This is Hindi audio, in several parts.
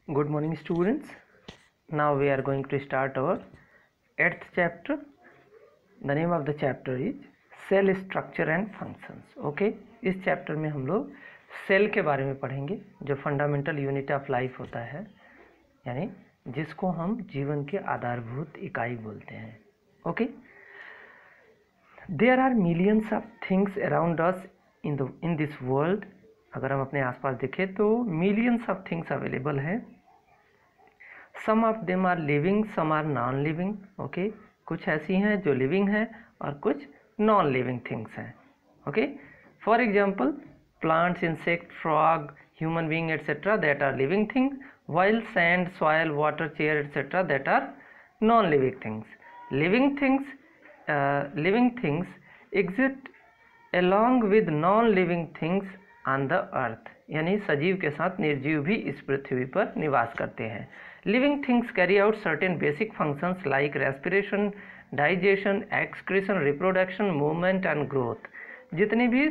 Good morning, students. Now we are going to start our 8th chapter. The name of the chapter is Cell Structure and Functions. Okay, इस चैप्टर में हम लोग सेल के बारे में पढ़ेंगे, जो फंडामेंटल यूनिट ऑफ लाइफ होता है, यानी जिसको हम जीवन के आधारभूत इकाई बोलते हैं. Okay, there are millions of things around us in this world. अगर हम अपने आसपास देखें तो मिलियंस ऑफ थिंग्स अवेलेबल है. Some of them are living, some are non living. Okay, कुछ ऐसी हैं जो लिविंग हैं और कुछ नॉन लिविंग थिंग्स हैं. Okay, for example plants, insect, frog, human being etcetera that are living thing, while sand, soil, water, chair, etc. that are non-living things. Living things exist along with non-living things on the earth. यानी सजीव के साथ निर्जीव भी इस पृथ्वी पर निवास करते हैं. Living things carry out certain basic functions like respiration, digestion, excretion, reproduction, movement and growth. जितने भी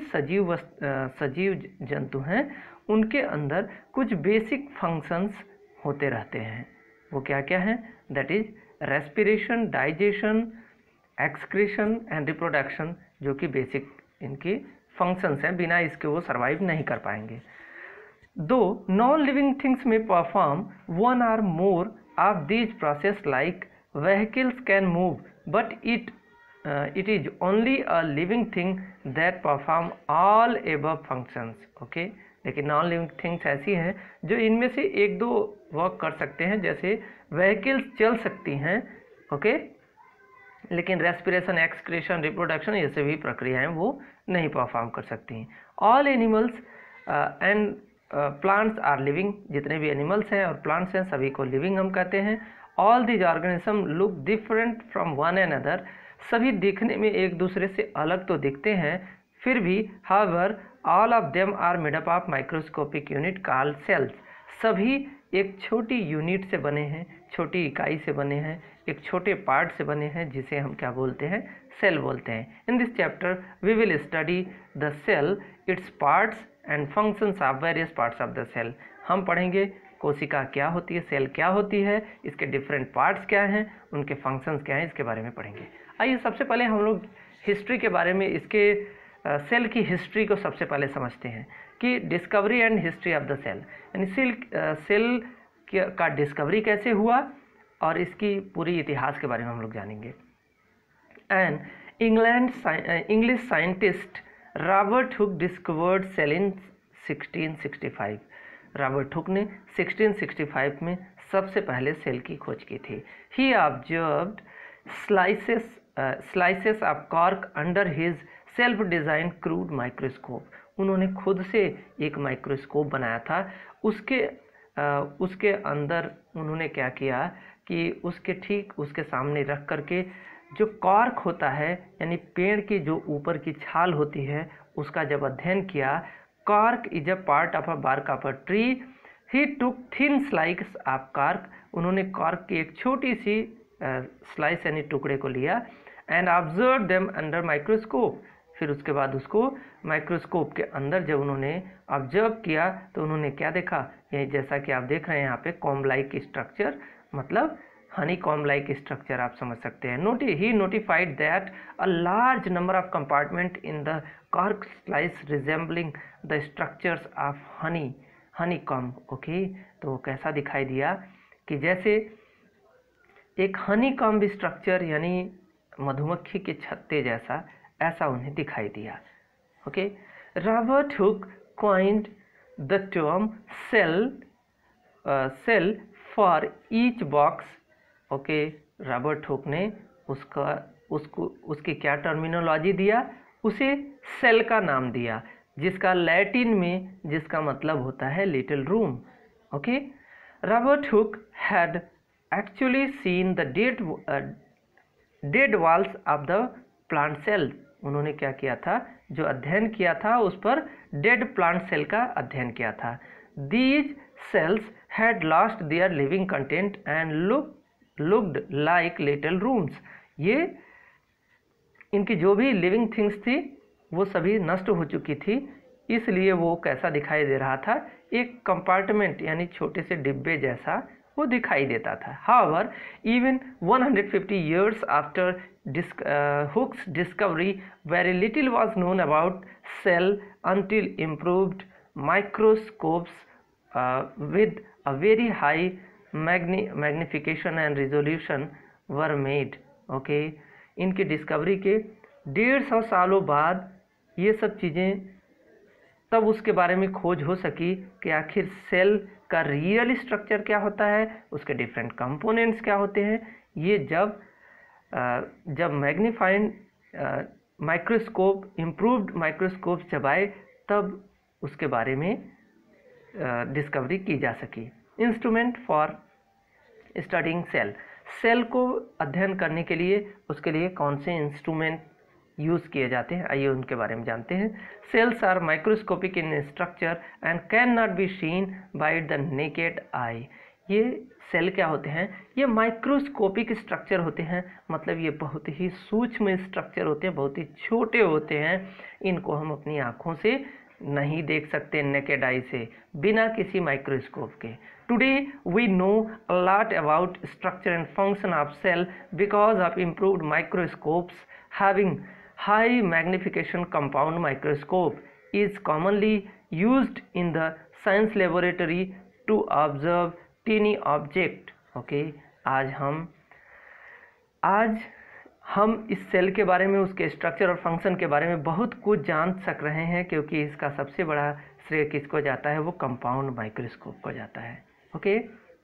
सजीव जंतु हैं उनके अंदर कुछ बेसिक फंक्शंस होते रहते हैं. वो क्या क्या हैं? That is respiration, digestion, excretion and reproduction, जो कि बेसिक इनके फंक्शंस हैं. बिना इसके वो सर्वाइव नहीं कर पाएंगे. Though non living things may perform one or more of these process like vehicles can move but it is only a living thing that perform all above functions. Okay, लेकिन नॉन लिविंग थिंग्स ऐसी हैं जो इनमें से एक दो वर्क कर सकते हैं, जैसे व्हीकल्स चल सकती हैं. ओके, लेकिन रेस्पिरेशन, एक्सक्रीशन, रिप्रोडक्शन ये सभी प्रक्रियाएं वो नहीं परफॉर्म कर सकती हैं. All animals and plants are living. जितने भी एनिमल्स हैं और प्लांट्स हैं सभी को लिविंग हम कहते हैं. All these organism look different from one and other. सभी दिखने में एक दूसरे से अलग तो दिखते हैं, फिर भी however all of them are made up of microscopic unit called cells. सभी एक छोटी यूनिट से बने हैं, छोटी इकाई से बने हैं, एक छोटे पार्ट से बने हैं, जिसे हम क्या बोलते हैं? सेल बोलते हैं. In this chapter we will study the cell, its parts and functions of various parts of the cell. हम पढ़ेंगे कोशिका क्या होती है, सेल क्या होती है, इसके डिफरेंट पार्ट्स क्या हैं, उनके फंक्शंस क्या हैं, इसके बारे में पढ़ेंगे. आइए सबसे पहले हम लोग हिस्ट्री के बारे में, इसके सेल की हिस्ट्री को सबसे पहले समझते हैं कि discovery and history of the cell, यानी सेल का डिस्कवरी कैसे हुआ और इसकी पूरी इतिहास के बारे में हम लोग जानेंगे. And English scientist Robert Hooke discovered cell in 1665. Robert Hooke ने 1665 में सबसे पहले सेल की खोज की थी. He observed slices of cork under his self design crude microscope. उन्होंने खुद से एक माइक्रोस्कोप बनाया था. उसके अंदर उन्होंने क्या किया कि उसके सामने रख करके जो कॉर्क होता है, यानी पेड़ की जो ऊपर की छाल होती है, उसका जब अध्ययन किया. Cork is a part of a bark of a tree. He took thin slice of cork. उन्होंने कॉर्क की एक छोटी सी स्लाइस यानी टुकड़े को लिया and observe them under microscope. फिर उसके बाद उसको माइक्रोस्कोप के अंदर जब उन्होंने ऑब्जर्व किया तो उन्होंने क्या देखा? ये जैसा कि आप देख रहे हैं यहाँ पे कॉम्ब लाइक स्ट्रक्चर, मतलब हनी कॉम्ब लाइक स्ट्रक्चर आप समझ सकते हैं. He notified that a large number of compartment in the cork slice resembling the structures of honey comb. Okay, तो कैसा दिखाई दिया कि जैसे एक हनी कॉम्ब स्ट्रक्चर, यानी मधुमक्खी के छत्ते जैसा, ऐसा उन्हें दिखाई दिया. Okay, Robert Hooke coined the term cell for each box. Okay, Robert Hooke ने उसकी क्या टर्मिनोलॉजी दिया? उसे सेल का नाम दिया, जिसका लैटिन में जिसका मतलब होता है little room. Okay, Robert Hooke had actually seen the dead walls of the plant cell. उन्होंने क्या किया था? जो अध्ययन किया था उस पर डेड प्लांट सेल का अध्ययन किया था. These cells had lost their living content and looked like little rooms. ये इनकी जो भी लिविंग थिंग्स थी वो सभी नष्ट हो चुकी थी. इसलिए वो कैसा दिखाई दे रहा था, एक कंपार्टमेंट यानी छोटे से डिब्बे जैसा वो दिखाई देता था। However even 150 years after Hooke's discovery, very little was known about cell until improved microscopes with a very high magnification and resolution were made. Okay, इनकी डिस्कवरी के 150 सालों बाद ये सब चीज़ें तब उसके बारे में खोज हो सकी कि आखिर सेल का रियल स्ट्रक्चर क्या होता है, उसके डिफरेंट कंपोनेंट्स क्या होते हैं। ये जब मैग्नीफाइंग माइक्रोस्कोप, इम्प्रूव्ड माइक्रोस्कोप जब आए तब उसके बारे में डिस्कवरी की जा सकी। Instrument for studying cell, cell को अध्ययन करने के लिए उसके लिए कौन से इंस्ट्रूमेंट यूज़ किए जाते हैं, आइए उनके बारे में जानते हैं। Cells are microscopic in structure and can not be seen by the naked eye. ये सेल क्या होते हैं, ये माइक्रोस्कोपिक स्ट्रक्चर होते हैं, मतलब ये बहुत ही सूक्ष्म स्ट्रक्चर होते हैं, बहुत ही छोटे होते हैं, इनको हम अपनी आँखों से नहीं देख सकते नेकेड आई से, बिना किसी माइक्रोस्कोप के। Today we know a lot about structure and function of cell because of improved microscopes having high magnification compound microscope is commonly used in the science laboratory to observe tiny object. Okay, आज हम इस सेल के बारे में, उसके स्ट्रक्चर और फंक्शन के बारे में बहुत कुछ जान सक रहे हैं, क्योंकि इसका सबसे बड़ा श्रेय किसको जाता है, वो कंपाउंड माइक्रोस्कोप को जाता है। ओके,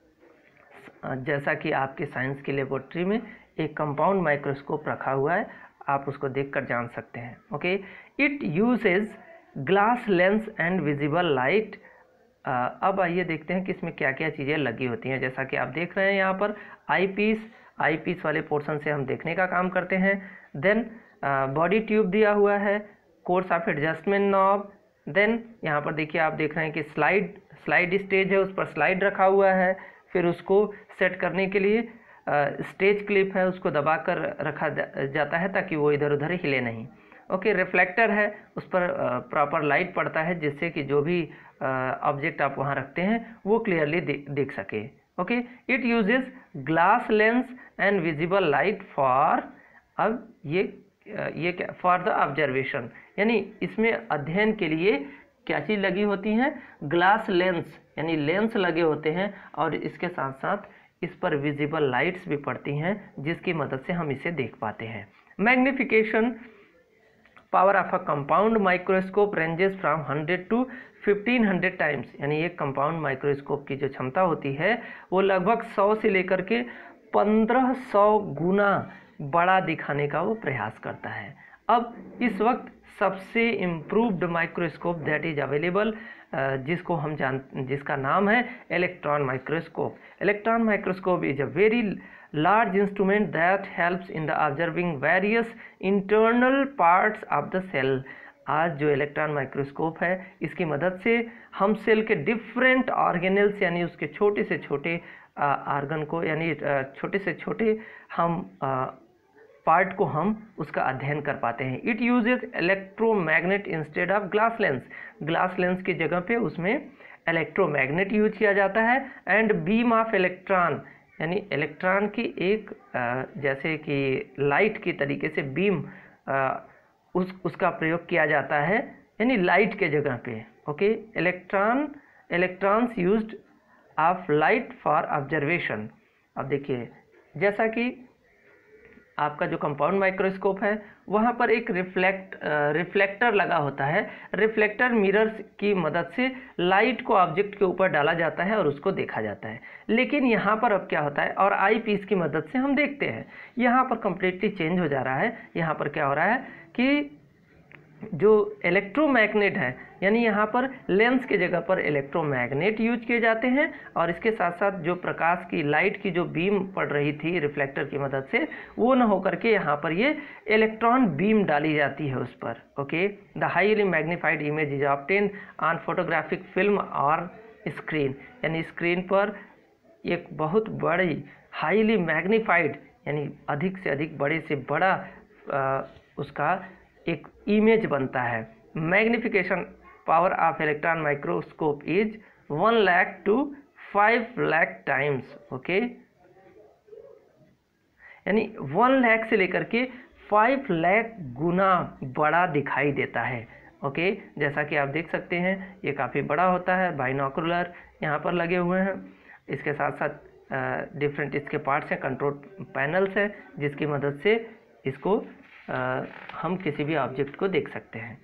जैसा कि आपके साइंस की लेबोरेटरी में एक कंपाउंड माइक्रोस्कोप रखा हुआ है, आप उसको देखकर जान सकते हैं। Okay, it uses glass lens and visible light. अब आइए देखते हैं कि इसमें क्या क्या चीज़ें लगी होती हैं। जैसा कि आप देख रहे हैं यहाँ पर आई पीस वाले पोर्शन से हम देखने का काम करते हैं। देन बॉडी ट्यूब दिया हुआ है, coarse of adjustment knob. Then यहाँ पर देखिए, आप देख रहे हैं कि स्लाइड स्टेज है, उस पर स्लाइड रखा हुआ है, फिर उसको सेट करने के लिए स्टेज क्लिप है, उसको दबाकर रखा जाता है ताकि वो इधर उधर हिले नहीं। ओके, रिफ्लेक्टर है, उस पर प्रॉपर लाइट पड़ता है जिससे कि जो भी ऑब्जेक्ट आप वहाँ रखते हैं वो क्लियरली दिख सके। Okay, it uses glass lens and visible light for, अब ये क्या, फॉर द ऑब्जर्वेशन, यानी इसमें अध्ययन के लिए क्या चीज़ लगी होती हैं, ग्लास लेंस यानी लेंस लगे होते हैं, और इसके साथ साथ इस पर विजिबल लाइट्स भी पड़ती हैं जिसकी मदद से हम इसे देख पाते हैं। Magnification power of a compound microscope ranges from 100 to 1500 times, यानी एक कंपाउंड माइक्रोस्कोप की जो क्षमता होती है वो लगभग 100 से लेकर के 1500 गुना बड़ा दिखाने का वो प्रयास करता है। अब इस वक्त सबसे improved microscope that is available, जिसका नाम है electron microscope. Electron microscope is a very large instrument that helps in the observing various internal parts of the cell. आज जो इलेक्ट्रॉन माइक्रोस्कोप है, इसकी मदद से हम सेल के डिफरेंट ऑर्गेनल्स यानी उसके छोटे से छोटे ऑर्गन को, यानी छोटे से छोटे हम पार्ट को हम उसका अध्ययन कर पाते हैं। It uses electromagnet instead of glass lens. Glass lens की जगह पे उसमें इलेक्ट्रोमैग्नेट यूज किया जाता है। एंड बीम ऑफ इलेक्ट्रॉन, यानी इलेक्ट्रॉन की एक जैसे कि लाइट की तरीके से बीम उसका प्रयोग किया जाता है, यानी लाइट के जगह पे। Okay, electrons used of light for observation. अब देखिए, जैसा कि आपका जो कंपाउंड माइक्रोस्कोप है वहाँ पर एक रिफ्लेक्टर लगा होता है। रिफ्लेक्टर मिरर्स की मदद से लाइट को ऑब्जेक्ट के ऊपर डाला जाता है और उसको देखा जाता है। लेकिन यहाँ पर अब क्या होता है, और आई पीस की मदद से हम देखते हैं, यहाँ पर कम्प्लीटली चेंज हो जा रहा है। यहाँ पर क्या हो रहा है कि जो इलेक्ट्रोमैग्नेट है, यानी यहाँ पर लेंस के जगह पर इलेक्ट्रोमैग्नेट यूज किए जाते हैं, और इसके साथ साथ जो प्रकाश की लाइट की जो बीम पड़ रही थी रिफ्लेक्टर की मदद से, वो न होकर के यहाँ पर ये इलेक्ट्रॉन बीम डाली जाती है उस पर। Okay, the highly magnified image is obtained on photographic film और स्क्रीन, यानी स्क्रीन पर एक बहुत बड़ी हाईली मैग्नीफाइड यानी अधिक से अधिक बड़े से बड़ा उसका एक इमेज बनता है। Magnification power of electron microscope is 1 lakh to 5 lakh times. Okay, यानी 1 लाख से लेकर के 5 लाख गुना बड़ा दिखाई देता है। ओके, जैसा कि आप देख सकते हैं ये काफ़ी बड़ा होता है। बाइनोकुलर यहाँ पर लगे हुए हैं, इसके साथ साथ डिफरेंट इसके पार्ट्स हैं, कंट्रोल पैनल्स हैं, जिसकी मदद से इसको हम किसी भी ऑब्जेक्ट को देख सकते हैं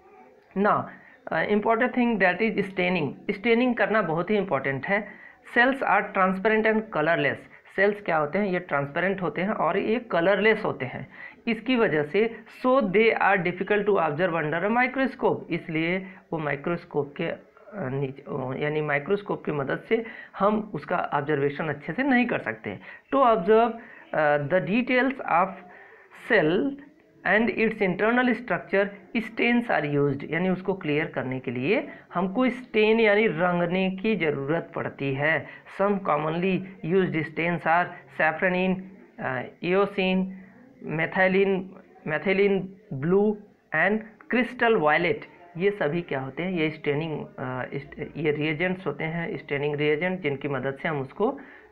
ना। Important thing that is staining. Staining करना बहुत ही इंपॉर्टेंट है। Cells are transparent and colourless. Cells क्या होते हैं, ये ट्रांसपेरेंट होते हैं और ये कलरलेस होते हैं। इसकी वजह से so they are difficult to observe under a microscope, इसलिए वो माइक्रोस्कोप के नीचे यानी माइक्रोस्कोप की मदद से हम उसका ऑब्जर्वेशन अच्छे से नहीं कर सकते। To observe the details of cell and its internal structure stains are used, यानी उसको क्लियर करने के लिए हमको स्टेन यानी रंगने की ज़रूरत पड़ती है। Some commonly used stains are safranin, eosin, methylene blue and crystal violet. ये सभी क्या होते हैं, ये स्टेनिंग ये रिएजेंट्स होते हैं, स्टेनिंग रिएजेंट, जिनकी मदद से हम उसको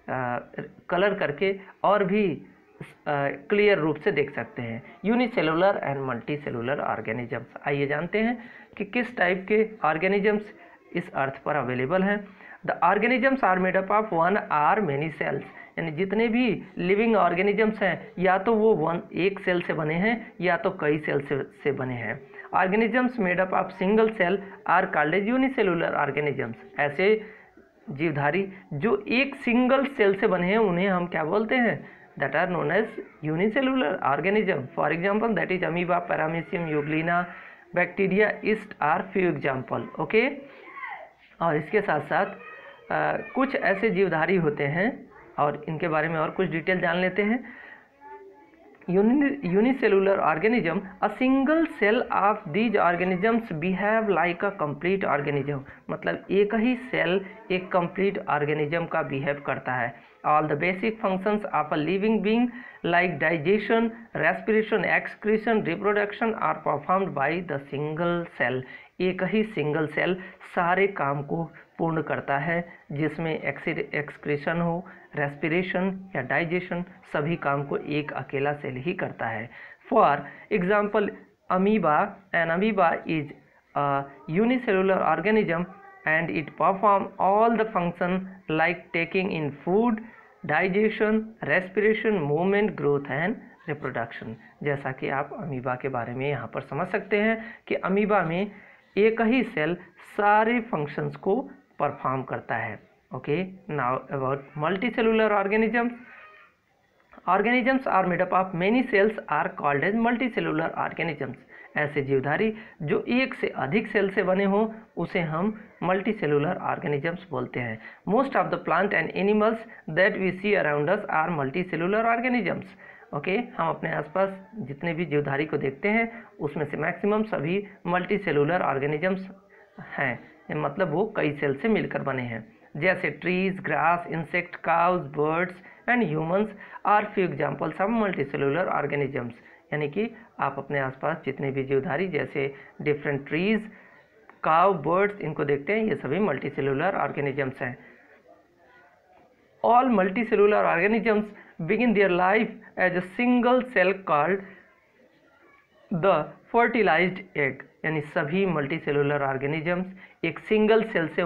कलर करके और भी क्लियर रूप से देख सकते हैं। Unicellular and multi cellular organisms. आइए जानते हैं कि किस टाइप के ऑर्गेनिजम्स इस अर्थ पर अवेलेबल हैं। The organisms are made up of one or many cells, यानी जितने भी लिविंग ऑर्गेनिजम्स हैं या तो वो एक सेल से बने हैं या तो कई सेल से बने हैं। Organisms made up of single cell are called as unicellular organisms. ऐसे जीवधारी जो एक सिंगल सेल से बने हैं उन्हें हम क्या बोलते हैं, that are known as unicellular organism. For example, that is amoeba, paramecium, euglena, bacteria, yeast are few example. Okay, और इसके साथ साथ कुछ ऐसे जीवधारी होते हैं और इनके बारे में और कुछ डिटेल जान लेते हैं। Unicellular organism, a single cell of these organisms behave like a complete organism, मतलब एक ही सेल एक कंप्लीट ऑर्गेनिज्म का बिहेव करता है। All the basic functions of a living being like digestion, respiration, excretion, reproduction are performed by the single cell. एक ही सिंगल सेल सारे काम को पूर्ण करता है, जिसमें एक्सक्रीशन हो, रेस्पिरेशन या डाइजेशन, सभी काम को एक अकेला सेल ही करता है। For example amoeba, an amoeba is a unicellular organism and it perform all the function like taking in food, digestion, respiration, movement, growth and reproduction। जैसा कि आप अमीबा के बारे में यहाँ पर समझ सकते हैं कि अमीबा में एक ही सेल सारे फंक्शंस को परफॉर्म करता है। Okay, now about multicellular organisms. Organisms are made up of many cells are called as multicellular organisms. ऐसे जीवधारी जो एक से अधिक सेल से बने हों उसे हम मल्टीसेलुलर ऑर्गेनिजम्स बोलते हैं। Most of the plant and animals that we see around us are multicellular organisms. Okay, हम अपने आसपास जितने भी जीवधारी को देखते हैं उसमें से मैक्सिमम सभी मल्टीसेलुलर ऑर्गेनिजम्स हैं, मतलब वो कई सेल से मिलकर बने हैं। जैसे trees, grass, insect, cows, birds and humans are few examples of multicellular organisms. यानी कि आप अपने आसपास जितने भी जीवधारी जैसे डिफरेंट ट्रीज, काउ, बर्ड्स, इनको देखते हैं, ये सभी मल्टीसेलुलर ऑर्गेनिजम्स हैं। All multicellular organisms begin their life as a single cell called the fertilised egg. यानी सभी मल्टीसेलुलर ऑर्गेनिजम्स एक सिंगल सेल से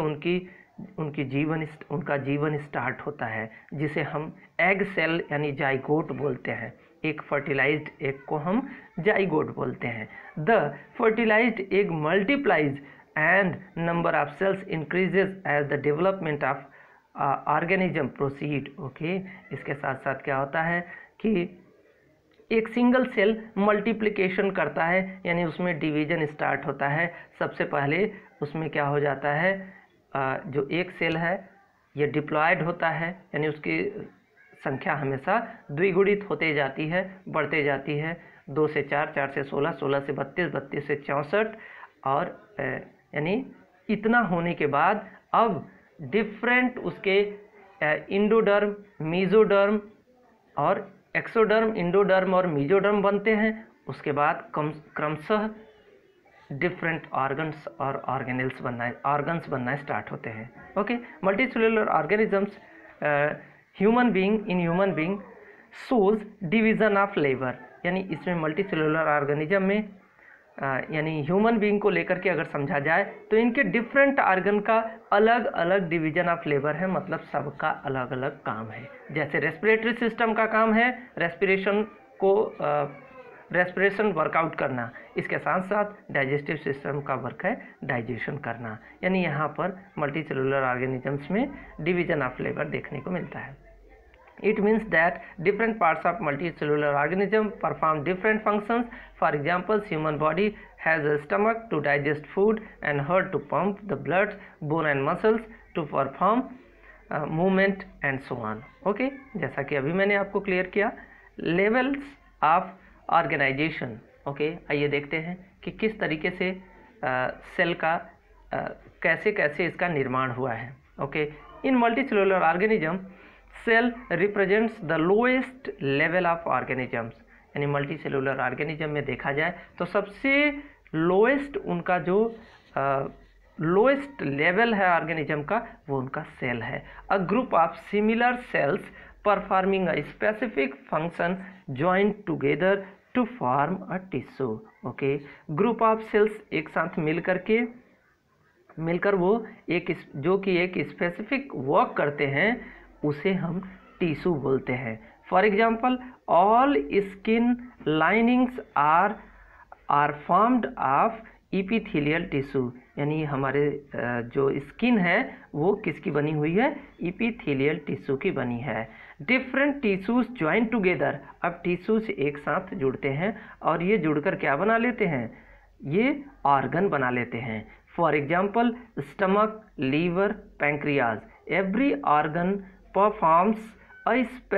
उनका जीवन स्टार्ट होता है, जिसे हम एग सेल यानी जाइगोट बोलते हैं। एक फर्टिलाइज्ड एग को हम जाइगोट बोलते हैं। The fertilised egg multiplies and number of cells increases as the development of organism proceed. Okay, इसके साथ साथ क्या होता है कि एक सिंगल सेल मल्टीप्लिकेशन करता है, यानी उसमें डिवीजन स्टार्ट होता है। सबसे पहले उसमें क्या हो जाता है, जो एक सेल है ये डिप्लॉयड होता है, यानी उसकी संख्या हमेशा द्विगुणित होते जाती है, बढ़ते जाती है। 2 से 4, 4 से 16, 16 से 32, 32 से 64 और यानी इतना होने के बाद अब डिफरेंट उसके इंडोडर्म, मीजोडर्म और एक्सोडर्म, इंडोडर्म और मीजोडर्म बनते हैं। उसके बाद क्रमशः डिफरेंट ऑर्गन्स और ऑर्गेनल्स बनना स्टार्ट होते हैं। Okay, multicellular organisms human being shows division of labour, यानी इसमें मल्टीसेलुलर ऑर्गेनिज्म में यानी ह्यूमन बीइंग को लेकर के अगर समझा जाए तो इनके डिफरेंट ऑर्गन का अलग अलग डिवीजन ऑफ लेबर है, मतलब सबका अलग अलग काम है। जैसे रेस्पिरेटरी सिस्टम का काम है रेस्पिरेशन वर्कआउट करना, इसके साथ साथ डाइजेस्टिव सिस्टम का वर्क है डाइजेशन करना, यानी यहाँ पर मल्टीसेलुलर ऑर्गेनिजम्स में डिवीजन ऑफ लेबर देखने को मिलता है। It means that different parts of multicellular organism perform different functions. For example, human body has a stomach to digest food and heart to pump the blood, bone and muscles to perform movement and so on. Okay, जैसा कि अभी मैंने आपको क्लियर किया levels of organization. Okay, आइए देखते हैं कि किस तरीके से सेल का कैसे कैसे इसका निर्माण हुआ है। Okay, in multicellular organism cell represents the lowest level of organisms, यानी मल्टीसेलुलर ऑर्गेनिज्म में देखा जाए तो सबसे लोएस्ट उनका जो लोएस्ट लेवल है ऑर्गेनिज्म का वो उनका सेल है। A group of similar cells performing a specific function joint together to form a tissue. Okay, group of cells एक साथ मिलकर वो एक जो कि एक स्पेसिफिक वर्क करते हैं उसे हम टिश्यू बोलते हैं। For example, all skin linings are formed of epithelial tissue, यानी हमारे जो स्किन है वो किसकी बनी हुई है, इपीथेलियल टिश्यू की बनी है। डिफरेंट टिश्यूज ज्वाइन टुगेदर, अब टिश्यूज एक साथ जुड़ते हैं और ये जुड़कर क्या बना लेते हैं, ये ऑर्गन बना लेते हैं। For example, stomach, liver, pancreas, every organ performs a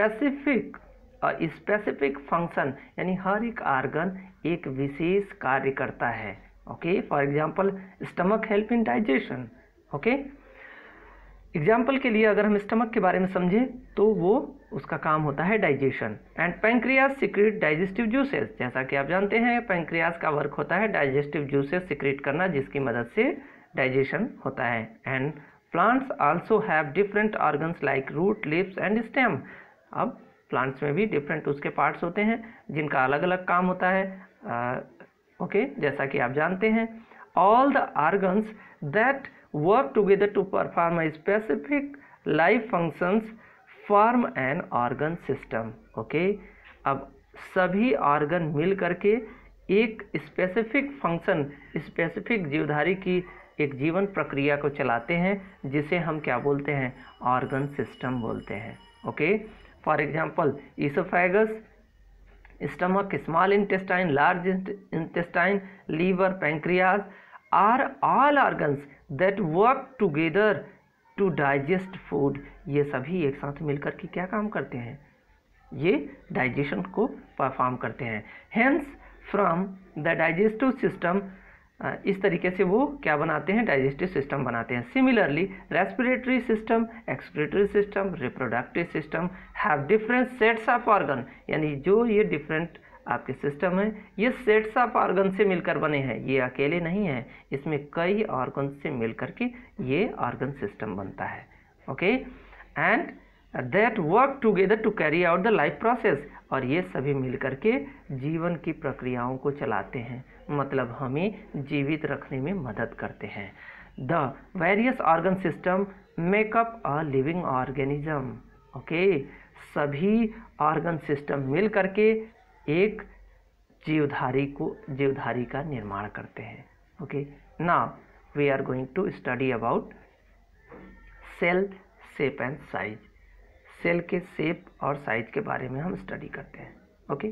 specific function, यानी हर एक ऑर्गन एक विशेष कार्य करता है। Okay, for example stomach help in digestion. Okay, example के लिए अगर हम स्टमक के बारे में समझें तो वो उसका काम होता है digestion. And pancreas secrete digestive juices, जैसा कि आप जानते हैं पैंक्रियाज का वर्क होता है डाइजेस्टिव जूसेस सिक्रेट करना, जिसकी मदद से डाइजेशन होता है। And plants also have different organs like root, lips and stem. अब प्लांट्स में भी डिफरेंट उसके पार्ट्स होते हैं जिनका अलग अलग काम होता है। ओके, जैसा कि आप जानते हैं, all the organs that work together to perform a specific life functions form an organ system. Okay, अब सभी ऑर्गन मिल करके एक स्पेसिफिक फंक्शन, स्पेसिफिक जीवधारी की एक जीवन प्रक्रिया को चलाते हैं, जिसे हम क्या बोलते हैं, ऑर्गन सिस्टम बोलते हैं। Okay, for example oesophagus, stomach, small intestine, large intestine, liver, pancreas are all organs that work together to digest food. ये सभी एक साथ मिलकर के क्या काम करते हैं, ये डाइजेशन को परफॉर्म करते हैं। Hence from the digestive system, इस तरीके से वो क्या बनाते हैं, डाइजेस्टिव सिस्टम बनाते हैं। Similarly respiratory system, excretory system, reproductive system have different sets of organ, यानी जो ये डिफरेंट आपके सिस्टम है ये सेट्स ऑफ ऑर्गन से मिलकर बने हैं, ये अकेले नहीं है, इसमें कई ऑर्गन से मिलकर के ये ऑर्गन सिस्टम बनता है। Okay, and that work together to carry out the life process, और ये सभी मिलकर के जीवन की प्रक्रियाओं को चलाते हैं, मतलब हमें जीवित रखने में मदद करते हैं। The various organ system make up a living organism. Okay, सभी ऑर्गन सिस्टम मिल करके एक जीवधारी का निर्माण करते हैं। Okay, now we are going to study about cell shape and size. Cell के शेप और साइज के बारे में हम स्टडी करते हैं। Okay,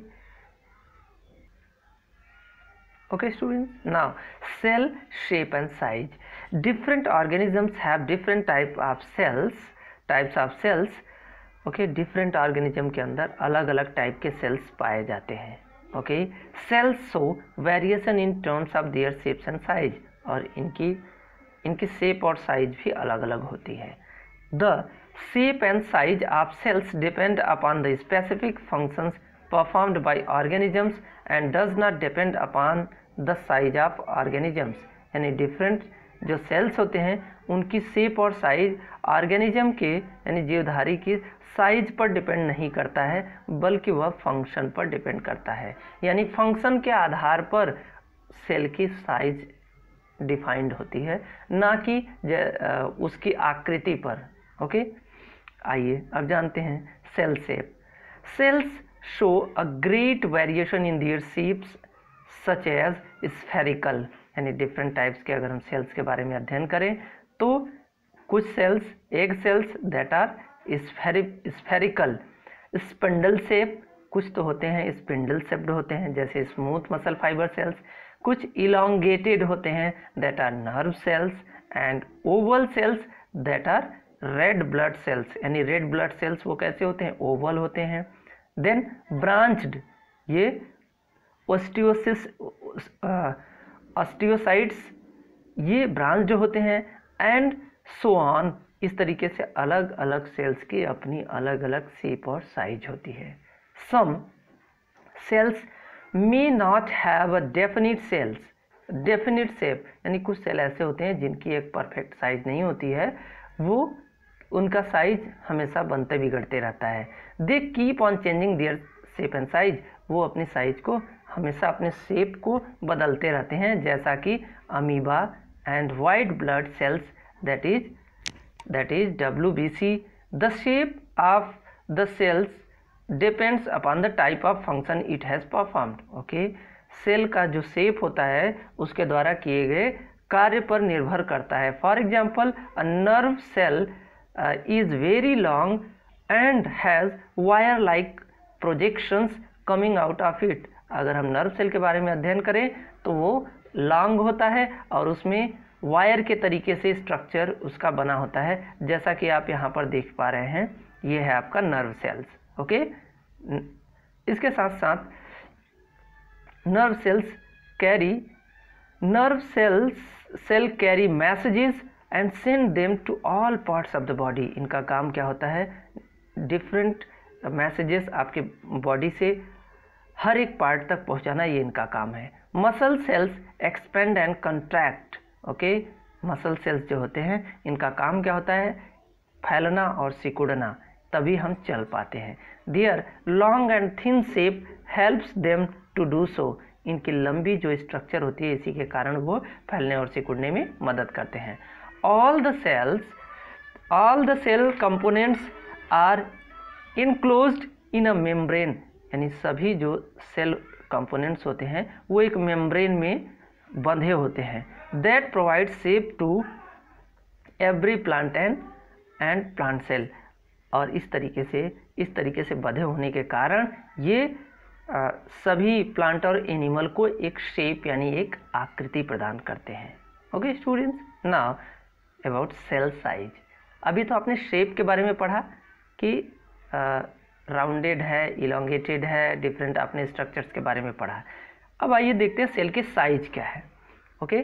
okay students, now cell shape and size. Different organisms have different types of cells. Okay, different organism के अंदर अलग अलग टाइप के सेल्स पाए जाते हैं। okay, cells show variation in terms of their shapes and size, और इनकी शेप और साइज भी अलग अलग होती है। The shape and size of cells depend upon the specific functions performed by organisms and does not depend upon the size of organisms, यानी डिफरेंट जो सेल्स होते हैं उनकी शेप और साइज ऑर्गेनिज्म के यानी जीवधारी की साइज पर डिपेंड नहीं करता है, बल्कि वह फंक्शन पर डिपेंड करता है। यानी फंक्शन के आधार पर सेल की साइज डिफाइंड होती है, ना कि उसकी आकृति पर। ओके, आइए अब जानते हैं cell shape. Cells show a great variation in their shapes such as spherical, यानी डिफरेंट टाइप्स के अगर हम सेल्स के बारे में अध्ययन करें तो कुछ cells egg cells that are spherical, spindle shape, कुछ तो होते हैं स्पिंडल शेप्ड होते हैं जैसे स्मूथ मसल फाइबर सेल्स, कुछ इलोंगेटेड होते हैं that are nerve cells, and oval cells that are red blood cells, यानी रेड ब्लड सेल्स वो कैसे होते हैं, ओवल होते हैं। देन ब्रांच्ड, ये ऑस्टियोसाइट्स, ये ब्रांच जो होते हैं, एंड सो ऑन, इस तरीके से अलग अलग सेल्स की अपनी अलग अलग शेप और साइज होती है। Some cells may not have a definite shape, यानी कुछ सेल ऐसे होते हैं जिनकी एक परफेक्ट साइज नहीं होती है, वो उनका साइज हमेशा बनते बिगड़ते रहता है। They keep on changing their shape and size, वो अपनी साइज को हमेशा अपने शेप को बदलते रहते हैं, जैसा कि amoeba and white blood cells that is WBC। The shape of the cells depends upon the type of function it has performed. Okay, cell का जो शेप होता है उसके द्वारा किए गए कार्य पर निर्भर करता है। For example, a nerve cell is very long and has wire like projections coming out of it. अगर हम नर्व सेल के बारे में अध्ययन करें तो वो लॉन्ग होता है और उसमें वायर के तरीके से स्ट्रक्चर उसका बना होता है, जैसा कि आप यहाँ पर देख पा रहे हैं, ये है आपका नर्व सेल्स। ओके, इसके साथ साथ nerve cell carry messages and send them to all parts of the body. इनका काम क्या होता है, डिफरेंट मैसेजेस आपके बॉडी से हर एक पार्ट तक पहुंचाना, ये इनका काम है। Muscle cells expand and contract. Okay, muscle cells जो होते हैं इनका काम क्या होता है, फैलना और सिकुड़ना, तभी हम चल पाते हैं। Their long and thin shape helps them to do so. इनकी लंबी जो स्ट्रक्चर होती है इसी के कारण वो फैलने और सिकुड़ने में मदद करते हैं। All the cell components are enclosed in a membrane, यानी सभी जो सेल कंपोनेंट्स होते हैं वो एक मेम्ब्रेन में बंधे होते हैं। That provide shape to every plant and plant cell. और इस तरीके से बंधे होने के कारण ये सभी प्लांट और एनिमल को एक शेप यानी एक आकृति प्रदान करते हैं। Okay students, now about cell size. अभी तो आपने शेप के बारे में पढ़ा कि राउंडेड है, इलोंगेटेड है, डिफरेंट आपने स्ट्रक्चर्स के बारे में पढ़ा। अब आइए देखते हैं सेल की साइज क्या है। Okay,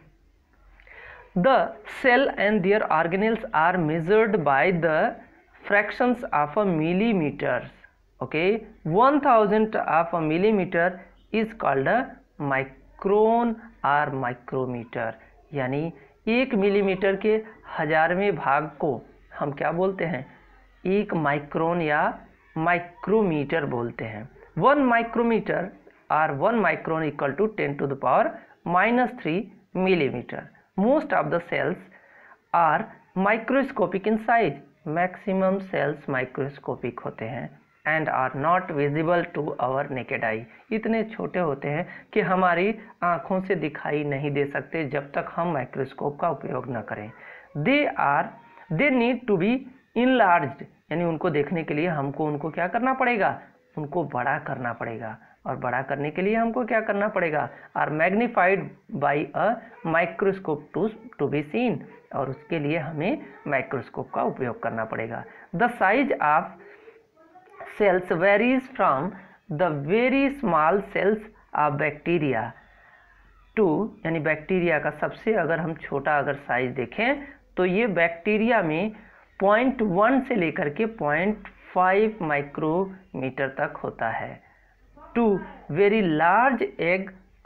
the cell and their organelles are measured by the fractions of a millimeter. Okay, 1000th of a millimeter is called a micron or micrometer, यानी 1 मिलीमीटर के 1000वें भाग को हम क्या बोलते हैं, 1 माइक्रोन या माइक्रोमीटर बोलते हैं। 1 माइक्रोमीटर और 1 micron equal to 10 to the power -3 millimeter. Most of the cells are microscopic in size. Maximum cells microscopic होते हैं and are not visible to our naked eye. इतने छोटे होते हैं कि हमारी आँखों से दिखाई नहीं दे सकते जब तक हम माइक्रोस्कोप का उपयोग न करें। They need to be enlarged, यानी उनको देखने के लिए हमको उनको क्या करना पड़ेगा, उनको बड़ा करना पड़ेगा। और बड़ा करने के लिए हमको क्या करना पड़ेगा, are magnified by a microscope to be seen, और उसके लिए हमें माइक्रोस्कोप का उपयोग करना पड़ेगा। The size of cells varies from the very small cells of bacteria to, यानी बैक्टीरिया का सबसे अगर हम छोटा अगर साइज देखें तो ये बैक्टीरिया में 0.1 से लेकर के 0.5 माइक्रोमीटर तक होता है, to very large egg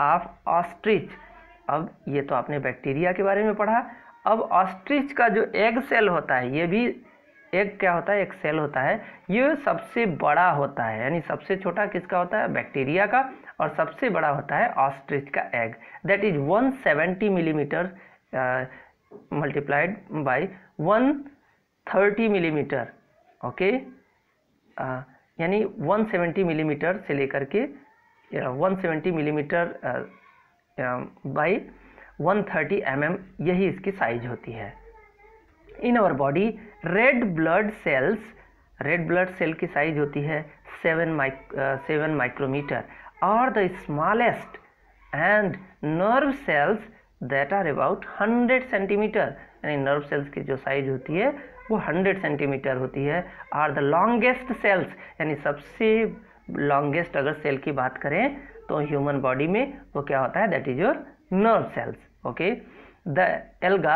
of ostrich. अब ये तो आपने बैक्टीरिया के बारे में पढ़ा। अब ऑस्ट्रिच का जो एग सेल होता है, ये भी एग क्या होता है, एक सेल होता है, ये सबसे बड़ा होता है। यानी सबसे छोटा किसका होता है, बैक्टीरिया का, और सबसे बड़ा होता है ऑस्ट्रिच का egg. That is 170 millimetre multiplied by 130 millimetre. Okay, यानी 170 मिलीमीटर से लेकर के 170 मिलीमीटर बाई 130 mm, यही इसकी साइज होती है। In our body red blood cell की साइज होती है 7 माइक्रोमीटर, और the smallest and nerve cells that are about 100 centimetre. यानी नर्व सेल्स की जो साइज होती है वो 100 सेंटीमीटर होती है। और द लॉन्गेस्ट सेल्स, यानी सबसे लॉन्गेस्ट अगर सेल की बात करें तो ह्यूमन बॉडी में वो क्या होता है, that is your nerve cells. Okay, the alga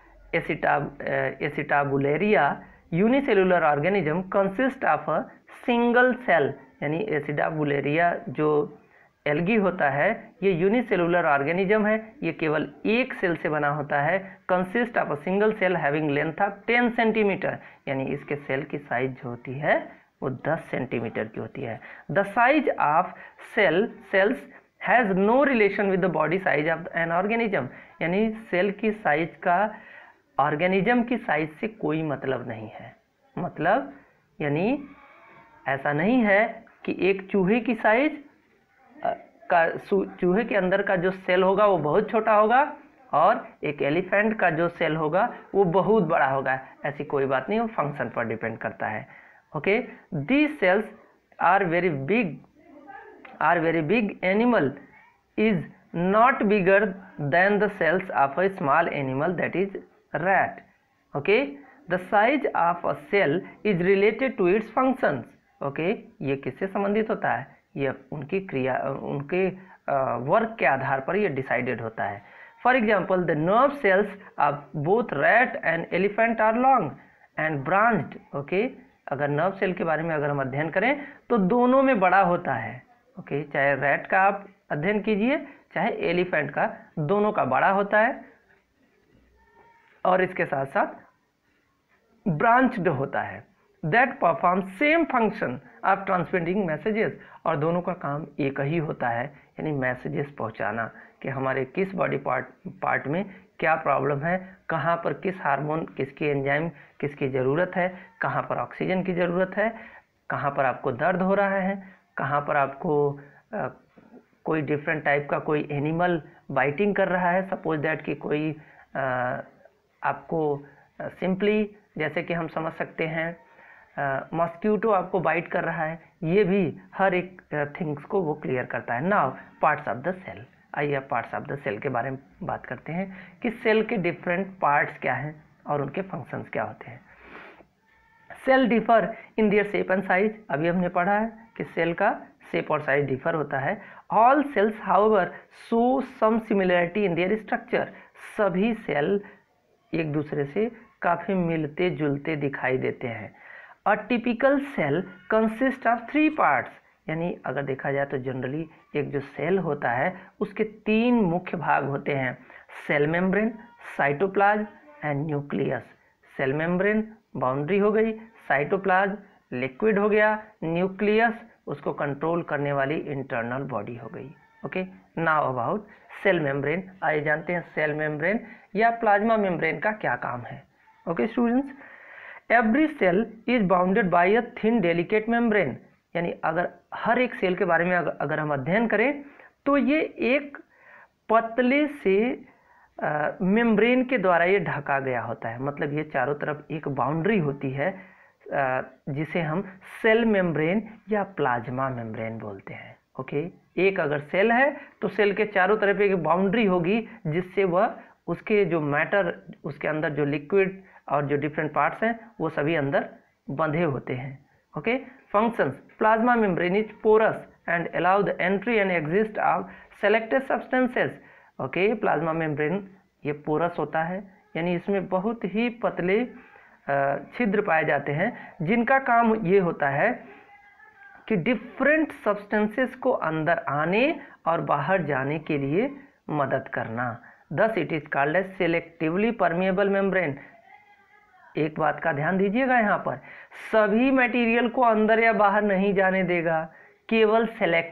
Acetabularia unicellular organism consist of a single cell. यानी एसिटाबुलेरिया जो एल्गी होता है ये यूनिसेलुलर ऑर्गेनिज्म है, ये केवल एक सेल से बना होता है। Consist of a single cell having length of 10 centimetre. यानी इसके सेल की साइज जो होती है वो 10 सेंटीमीटर की होती है। The size of cells has no relation with the body size of an organism. यानी सेल की साइज का ऑर्गेनिज्म की साइज से कोई मतलब नहीं है। मतलब यानी ऐसा नहीं है कि एक चूहे की साइज का, चूहे के अंदर का जो सेल होगा वो बहुत छोटा होगा और एक एलिफेंट का जो सेल होगा वो बहुत बड़ा होगा। ऐसी कोई बात नहीं, वो फंक्शन पर डिपेंड करता है। Okay, these cells are very big animal is not bigger than the cells of a small animal, that is rat. Okay, the size of a cell is related to its functions. Okay, ये किससे संबंधित होता है, ये उनकी क्रिया, उनके वर्क के आधार पर ये डिसाइडेड होता है। For example, the nerve cells of both rat and elephant are long and branched. Okay, अगर नर्व सेल के बारे में अगर हम अध्ययन करें तो दोनों में बड़ा होता है। ओके, चाहे रैट का आप अध्ययन कीजिए चाहे एलिफेंट का, दोनों का बड़ा होता है और इसके साथ साथ ब्रांच्ड होता है। That perform same function of transmitting messages, और दोनों का काम एक ही होता है, यानी मैसेजेस पहुंचाना कि हमारे किस बॉडी पार्ट में क्या प्रॉब्लम है, कहाँ पर किस हार्मोन, किसकी एंजाइम किसकी ज़रूरत है, कहाँ पर ऑक्सीजन की ज़रूरत है, कहाँ पर आपको दर्द हो रहा है, कहाँ पर आपको कोई डिफरेंट टाइप का कोई एनिमल बाइटिंग कर रहा है। सपोज दैट कि कोई आपको सिंपली जैसे कि हम समझ सकते हैं मॉस्क्यूटो आपको बाइट कर रहा है, ये भी हर एक थिंग्स को वो क्लियर करता है। Now parts of the cell, आइए अब पार्ट्स ऑफ द सेल के बारे में बात करते हैं कि सेल के डिफरेंट पार्ट्स क्या हैं और उनके फंक्शंस क्या होते हैं। Cell differ in their shape and size, अभी हमने पढ़ा है कि सेल का शेप और साइज डिफर होता है। All cells however show some similarity in their structure, सभी सेल एक दूसरे से काफ़ी मिलते जुलते दिखाई देते हैं। A typical cell consist of 3 parts, यानी अगर देखा जाए तो जनरली एक जो सेल होता है उसके 3 मुख्य भाग होते हैं, cell membrane, cytoplasm and nucleus. Cell membrane boundary हो गई, साइटोप्लाज्म लिक्विड हो गया, न्यूक्लियस उसको कंट्रोल करने वाली इंटरनल बॉडी हो गई। Okay, now about cell membrane, आइए जानते हैं सेल मेम्ब्रेन या प्लाज्मा मेम्ब्रेन का क्या काम है। Okay students, every cell is bounded by a thin delicate membrane, यानी अगर हर एक सेल के बारे में अगर हम अध्ययन करें तो ये एक पतले से मेम्ब्रेन के द्वारा ये ढका गया होता है। मतलब ये चारों तरफ एक बाउंड्री होती है जिसे हम सेल मेम्ब्रेन या प्लाज्मा मेम्ब्रेन बोलते हैं। ओके, एक अगर सेल है तो सेल के चारों तरफ एक बाउंड्री होगी जिससे वह उसके जो मैटर, उसके अंदर जो लिक्विड और जो डिफरेंट पार्ट्स हैं वो सभी अंदर बंधे होते हैं। Okay, functions, plasma membrane is porous and allow the entry and exist of selected substances. Okay, plasma membrane ये पोरस होता है, यानी इसमें बहुत ही पतले छिद्र पाए जाते हैं जिनका काम ये होता है कि डिफरेंट सब्सटेंसेस को अंदर आने और बाहर जाने के लिए मदद करना। Thus it is called as selectively permeable membrane. एक बात का ध्यान दीजिएगा, यहाँ पर सभी मटेरियल को अंदर या बाहर नहीं जाने देगा, केवल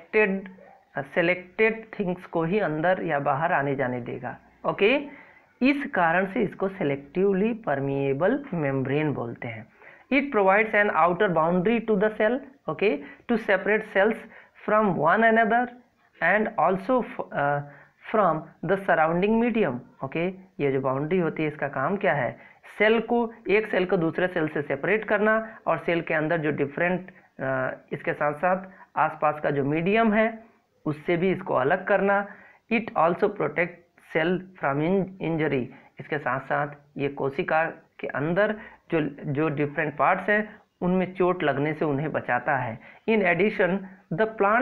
सेलेक्टेड थिंग्स को ही अंदर या बाहर आने जाने देगा। ओके, इस कारण से इसको सेलेक्टिवली परमिएबल मेम्ब्रेन बोलते हैं। It provides an outer boundary to the cell, okay, to separate cells from one another and also from the surrounding medium. Okay, ये जो बाउंड्री होती है इसका काम क्या है? सेल को, एक सेल को दूसरे सेल से सेपरेट करना और सेल के अंदर जो डिफरेंट इसके साथ साथ आसपास का जो मीडियम है उससे भी इसको अलग करना। It also protect cell from injury. इसके साथ साथ ये कोशिका के अंदर जो डिफरेंट पार्ट्स हैं उनमें चोट लगने से उन्हें बचाता है। In addition the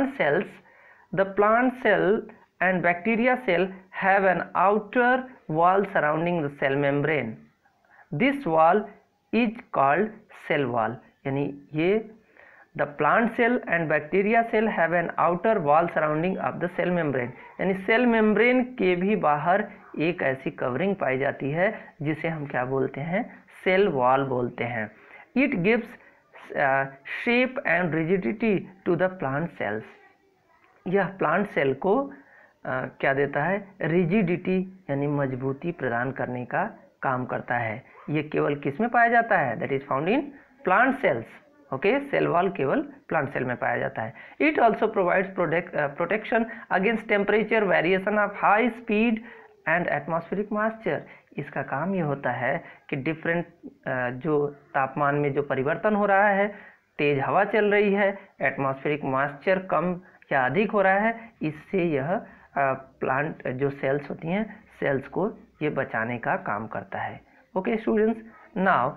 plant cell and bacteria cell have an outer wall surrounding the cell membrane. This wall is called cell wall. यानी ये the plant cell and bacteria cell have an outer wall surrounding of the cell membrane. यानी सेल मेम्ब्रेन के भी बाहर एक ऐसी कवरिंग पाई जाती है जिसे हम क्या बोलते हैं? सेल वॉल बोलते हैं। It gives shape and rigidity to the plant cells. यह प्लांट सेल को क्या देता है? रिजिडिटी यानी मजबूती प्रदान करने का काम करता है। ये केवल किस में पाया जाता है? That is found in plant cells. Okay, cell wall केवल प्लांट सेल में पाया जाता है। It also provides protection against temperature variation of high speed and atmospheric moisture. इसका काम ये होता है कि डिफरेंट जो तापमान में जो परिवर्तन हो रहा है, तेज हवा चल रही है, एटमॉस्फेरिक मॉइस्चर कम या अधिक हो रहा है, इससे यह प्लांट जो सेल्स होती हैं सेल्स को ये बचाने का काम करता है। Okay students, now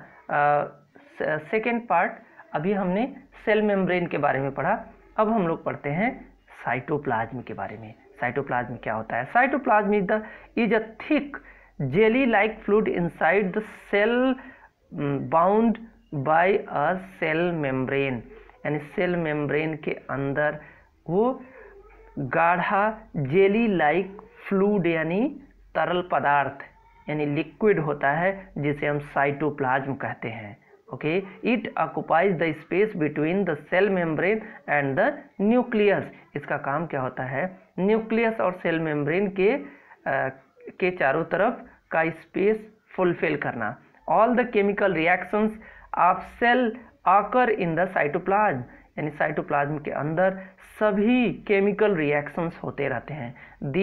second part, अभी हमने सेल मेम्ब्रेन के बारे में पढ़ा, अब हम लोग पढ़ते हैं साइटोप्लाज्म के बारे में। साइटोप्लाज्म क्या होता है? Cytoplasm is a thick jelly like fluid inside the cell bound by a cell membrane. यानी सेल मेम्ब्रेन के अंदर वो गाढ़ा जेली लाइक फ्लूइड यानी तरल पदार्थ यानी लिक्विड होता है जिसे हम साइटोप्लाज्म कहते हैं। Okay, it occupies the space between the cell membrane and the nucleus. इसका काम क्या होता है? न्यूक्लियस और सेल मेम्ब्रेन के चारों तरफ का स्पेस फुलफिल करना। All the chemical reactions of cell occur in the cytoplasm. यानी साइटोप्लाज्म के अंदर सभी केमिकल रिएक्शंस होते रहते हैं।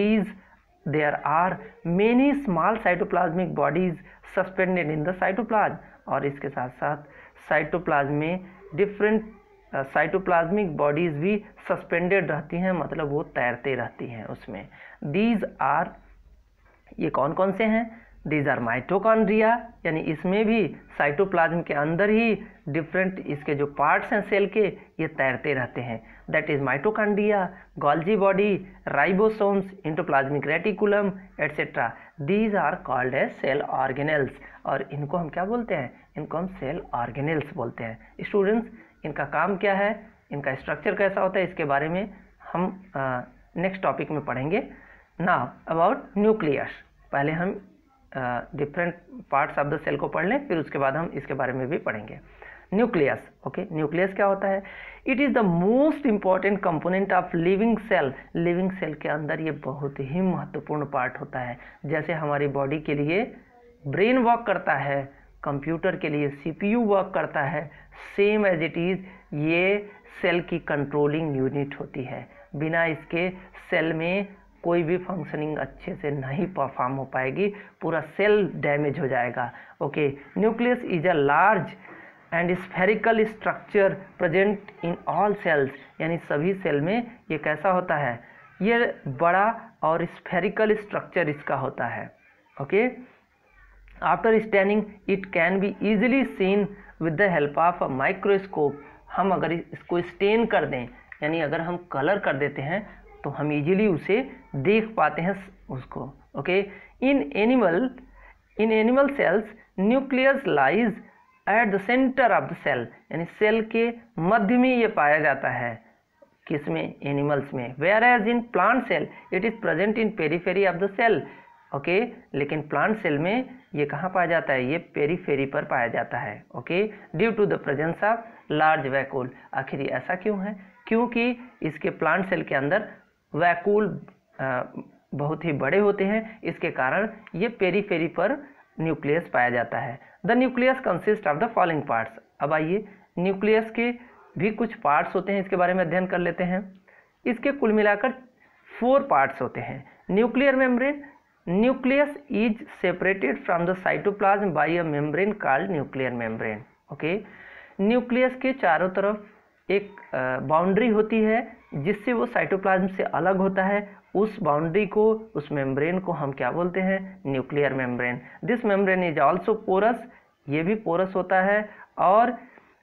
There are many small cytoplasmic bodies suspended in the cytoplasm. और इसके साथ साथ साइटोप्लाज्म में डिफरेंट साइटोप्लाज्मिक बॉडीज भी सस्पेंडेड रहती हैं, मतलब वो तैरते रहती हैं उसमें। दीज आर, ये कौन कौन से हैं? दीज आर माइटोकॉन्ड्रिया, यानी इसमें भी साइटोप्लाज्म के अंदर ही डिफरेंट इसके जो पार्ट्स हैं सेल के ये तैरते रहते हैं। That is mitochondria, Golgi body, ribosomes, endoplasmic reticulum etcetera. These are called as cell organelles. और इनको हम क्या बोलते हैं? इनको हम सेल ऑर्गेनेल्स बोलते हैं। स्टूडेंट्स, इनका काम क्या है, इनका स्ट्रक्चर कैसा होता है, इसके बारे में हम नेक्स्ट टॉपिक में पढ़ेंगे। Now about nucleus. पहले हम different parts of the cell को पढ़ लें, फिर उसके बाद हम इसके बारे में भी पढ़ेंगे। न्यूक्लियस, ओके, न्यूक्लियस क्या होता है? It is the most important component of living cell. Living cell के अंदर ये बहुत ही महत्वपूर्ण पार्ट होता है। जैसे हमारी बॉडी के लिए ब्रेन वर्क करता है, कंप्यूटर के लिए CPU वर्क करता है, सेम एज इट इज़ ये सेल की कंट्रोलिंग यूनिट होती है। बिना इसके सेल में कोई भी फंक्शनिंग अच्छे से नहीं परफॉर्म हो पाएगी, पूरा सेल डैमेज हो जाएगा। Okay, nucleus is a large and spherical structure present in all cells. यानी सभी सेल में ये कैसा होता है? ये बड़ा और स्फेरिकल स्ट्रक्चर इसका होता है। Okay, after staining it can be easily seen with the help of a microscope. हम अगर इसको स्टेन कर दें, यानी अगर हम कलर कर देते हैं तो हम इजीली उसे देख पाते हैं उसको। Okay, in animal cells nucleus lies at the centre of the cell, यानी सेल के मध्य में ये पाया जाता है, किसमें, एनिमल्स में। Whereas in plant cell it is present in periphery of the cell, okay, लेकिन प्लांट सेल में ये कहाँ पाया जाता है, ये पेरीफेरी पर पाया जाता है, okay, due to the presence of large vacuole. आखिर ऐसा क्यों है, क्योंकि इसके प्लांट सेल के अंदर वैक्यूल बहुत ही बड़े होते हैं, इसके कारण ये पेरीफेरी पर न्यूक्लियस पाया जाता है। The nucleus consist of the following parts. अब आइए न्यूक्लियस के भी कुछ पार्ट्स होते हैं, इसके बारे में अध्ययन कर लेते हैं। इसके कुल मिलाकर 4 पार्ट्स होते हैं। Nuclear membrane, nucleus is separated from the cytoplasm by a membrane called nuclear membrane, okay. Nucleus के चारों तरफ एक बाउंड्री होती है जिससे वो साइटोप्लाज्म से अलग होता है, उस बाउंड्री को, उस मेम्ब्रेन को हम क्या बोलते हैं, nuclear membrane. This membrane is also porous, ये भी पोरस होता है, और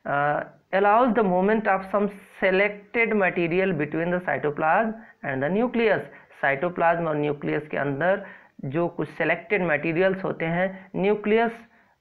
allows the movement of some selected material between the cytoplasm and the nucleus। Cytoplasm और न्यूक्लियस के अंदर जो कुछ सेलेक्टेड मटेरियल्स होते हैं, न्यूक्लियस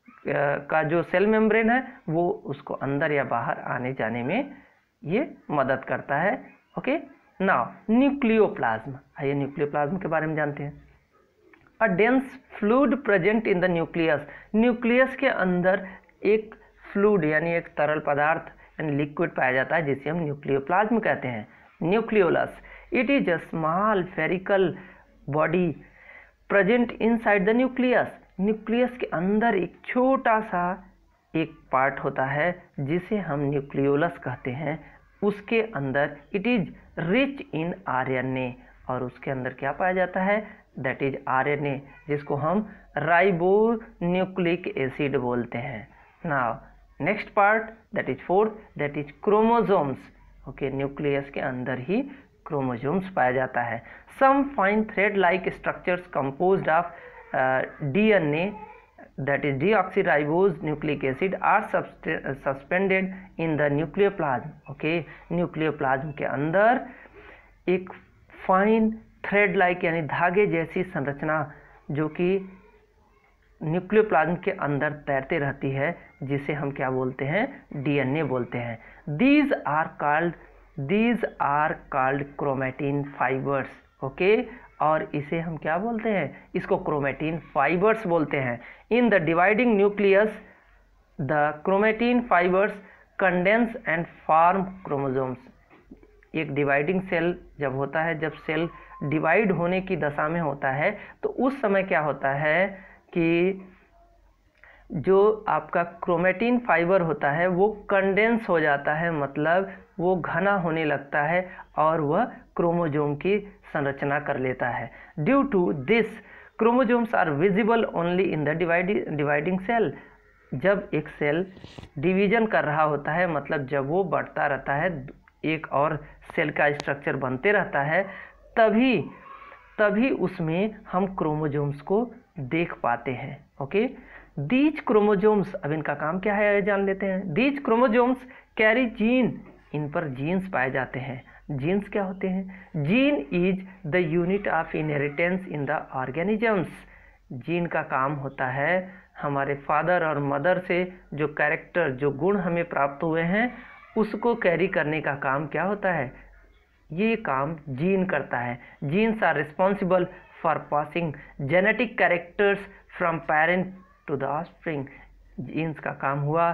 का जो सेल मेम्ब्रेन है वो उसको अंदर या बाहर आने जाने में ये मदद करता है, ओके। नाउ न्यूक्लियोप्लाज्म, आइए न्यूक्लियोप्लाज्म के बारे में जानते हैं। A dense fluid present in the nucleus, nucleus के अंदर एक फ्लूइड यानी एक तरल पदार्थ यानी लिक्विड पाया जाता है जिसे हम न्यूक्लियोप्लाज्म कहते हैं। Nucleolus, it is a small spherical body present inside the nucleus. Nucleus के अंदर एक छोटा सा एक पार्ट होता है जिसे हम न्यूक्लियोलस कहते हैं। उसके अंदर it is rich in RNA, और उसके अंदर क्या पाया जाता है, दैट इज आरएनए, जिसको हम राइबो न्यूक्लिक एसिड बोलते हैं। Now next part that is 4th, that is chromosomes, okay. Nucleus के अंदर ही क्रोमोसोम्स पाया जाता है। Some fine thread like structures composed of DNA that is deoxyribose nucleic acid are suspended in the nucleoplasm, okay। Nucleoplasm के अंदर एक फाइन थ्रेड लाइक यानी धागे जैसी संरचना जो कि न्यूक्लियोप्लाज्म के अंदर तैरते रहती है, जिसे हम क्या बोलते हैं, डीएनए बोलते हैं। these are called chromatin fibers, okay, और इसे हम क्या बोलते हैं, इसको क्रोमेटिन फाइबर्स बोलते हैं। In the dividing nucleus the chromatin fibres condense and form chromosomes. एक डिवाइडिंग सेल जब होता है, जब सेल डिवाइड होने की दशा में होता है, तो उस समय क्या होता है कि जो आपका क्रोमेटिन फाइबर होता है वो कंडेंस हो जाता है, मतलब वो घना होने लगता है और वह क्रोमोसोम की संरचना कर लेता है। Due to this chromosomes are visible only in the dividing cell. जब एक सेल डिवीजन कर रहा होता है, मतलब जब वो बढ़ता रहता है, एक और सेल का स्ट्रक्चर बनते रहता है, तभी उसमें हम क्रोमोसोम्स को देख पाते हैं, ओके। दीज क्रोमोसोम्स, अब इनका काम क्या है जान लेते हैं। दीज क्रोमोसोम्स कैरी जीन, इन पर जीन्स पाए जाते हैं। जीन्स क्या होते हैं, gene is the unit of inheritance in the organisms. Gene का काम होता है हमारे फादर और मदर से जो कैरेक्टर, जो गुण हमें प्राप्त हुए हैं, उसको कैरी करने का काम क्या होता है, ये काम जीन करता है। Genes are responsible for passing genetic characters from parent to the offspring. Genes का काम हुआ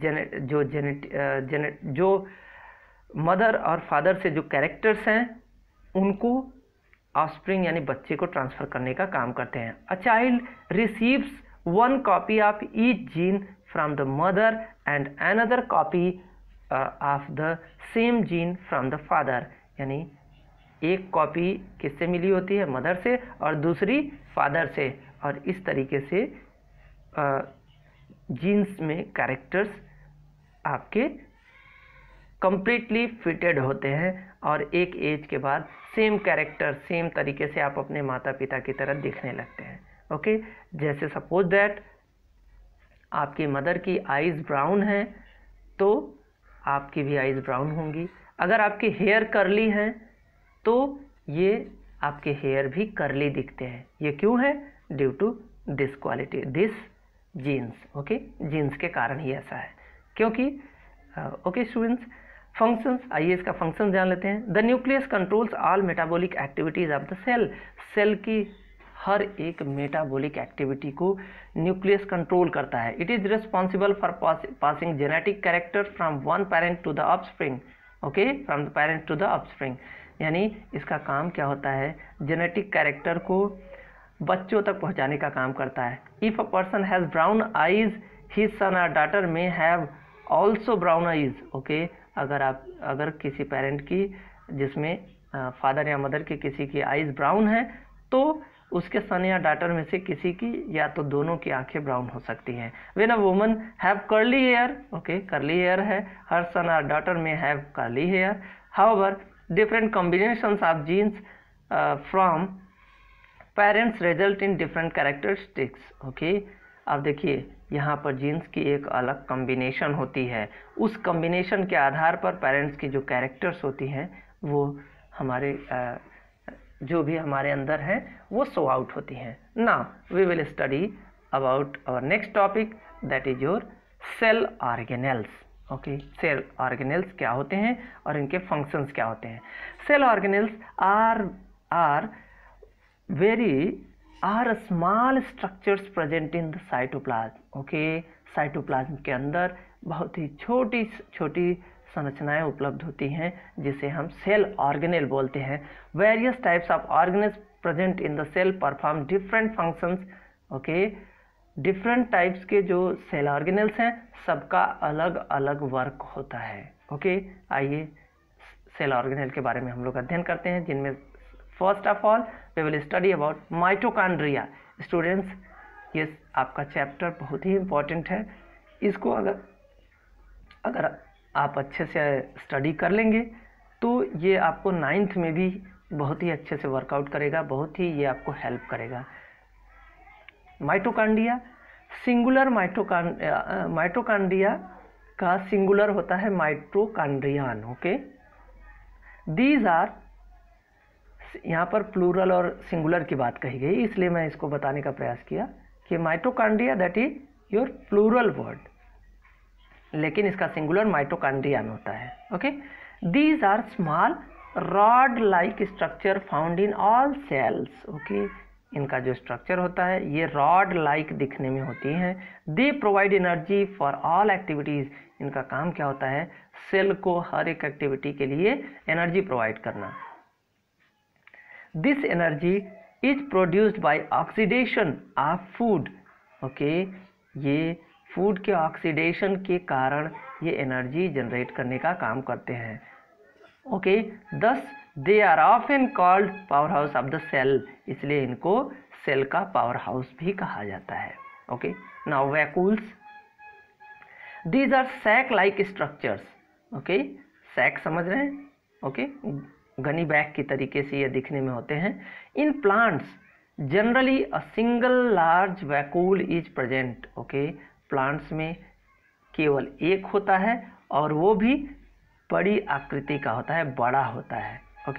जो मदर और फादर से जो कैरेक्टर्स हैं उनको ऑफस्प्रिंग यानी बच्चे को ट्रांसफ़र करने का काम करते हैं। A child receives 1 copy of each gene from the mother and another copy of the same gene from the father, यानी एक कॉपी किससे मिली होती है, मदर से, और दूसरी फादर से, और इस तरीके से जीन्स में कैरेक्टर्स आपके कंप्लीटली फिटेड होते हैं, और एक एज के बाद सेम कैरेक्टर, सेम तरीके से आप अपने माता पिता की तरह दिखने लगते हैं, ओके। जैसे सपोज दैट आपकी मदर की आईज़ ब्राउन हैं तो आपकी भी आईज़ ब्राउन होंगी। अगर आपके हेयर कर्ली हैं तो ये आपके हेयर भी कर्ली दिखते हैं। ये क्यों है, due to this quality, genes. Okay, genes के कारण ही ऐसा है, क्योंकि ओके स्टूडेंट्स, फंक्शंस, आइए इसका फंक्शन जान लेते हैं। The nucleus controls all metabolic activities of the cell. Cell की हर एक मेटाबॉलिक एक्टिविटी को न्यूक्लियस कंट्रोल करता है। It is responsible for passing genetic character from one parent to the offspring. Okay, from the parent to the offspring, यानी इसका काम क्या होता है, जेनेटिक कैरेक्टर को बच्चों तक पहुंचाने का काम करता है। If a person has brown eyes, his son और डॉटर में have also brown eyes. Okay, अगर किसी पेरेंट की, जिसमें फादर या मदर की किसी की आईज ब्राउन है, तो उसके सन या डॉटर में से किसी की या तो दोनों की आंखें ब्राउन हो सकती हैं। When a woman have curly hair, okay, curly hair है, हर सन और डॉटर में have curly hair. However different combinations of genes from parents result in different characteristics. Okay, अब देखिए यहाँ पर जीन्स की एक अलग कॉम्बिनेशन होती है, उस कॉम्बिनेशन के आधार पर पेरेंट्स की जो कैरेक्टर्स होती हैं वो हमारे जो भी हमारे अंदर हैं वो शो आउट होती हैं। Now we will study about our next topic, that is your cell organelles. Okay, cell organelles क्या होते हैं और इनके फंक्शंस क्या होते हैं। Cell organelles are small structures present in the cytoplasm. Okay, cytoplasm के अंदर बहुत ही छोटी छोटी संरचनाएं उपलब्ध होती हैं जिसे हम सेल ऑर्गेनेल बोलते हैं। Various types of organelles present in the cell perform different functions. Okay, different types के जो सेल ऑर्गेनेल्स हैं सबका अलग अलग वर्क होता है। ओके, आइए सेल ऑर्गेनेल के बारे में हम लोग अध्ययन करते हैं, जिनमें first of all we will study about mitochondria. Students, ये आपका चैप्टर बहुत ही इम्पोर्टेंट है। इसको अगर आप अच्छे से स्टडी कर लेंगे तो ये आपको 9th में भी बहुत ही अच्छे से वर्कआउट करेगा, बहुत ही ये आपको हेल्प करेगा। माइटोकॉन्ड्रिया, सिंगुलर माइटोकॉन्ड्रिया का सिंगुलर होता है माइटोकॉन्ड्रियन। ओके, दीज आर, यहाँ पर प्लूरल और सिंगुलर की बात कही गई, इसलिए मैं इसको बताने का प्रयास किया कि mitochondria that is your plural word, लेकिन इसका सिंगुलर माइटोकॉन्ड्रियन होता है। Okay, these are small rod like structure found in all cells. Okay, इनका जो स्ट्रक्चर होता है ये रॉड लाइक दिखने में होती हैं। They provide energy for all activities. इनका काम क्या होता है, सेल को हर एक एक्टिविटी के लिए एनर्जी प्रोवाइड करना। This energy is produced by oxidation of food. Okay, ये फूड के ऑक्सीडेशन के कारण ये एनर्जी जनरेट करने का काम करते हैं। Okay, thus they are often called power house of the cell, इसलिए इनको सेल का पावर हाउस भी कहा जाता है। Okay, now vacuoles, these are sac like structures. Okay, sac समझ रहे हैं। ओके, गनी बैग की तरीके से ये दिखने में होते हैं। In plants generally a single large vacuole is present. Okay, plants में केवल एक होता है और वो भी बड़ी आकृति का होता है, बड़ा होता है। Okay,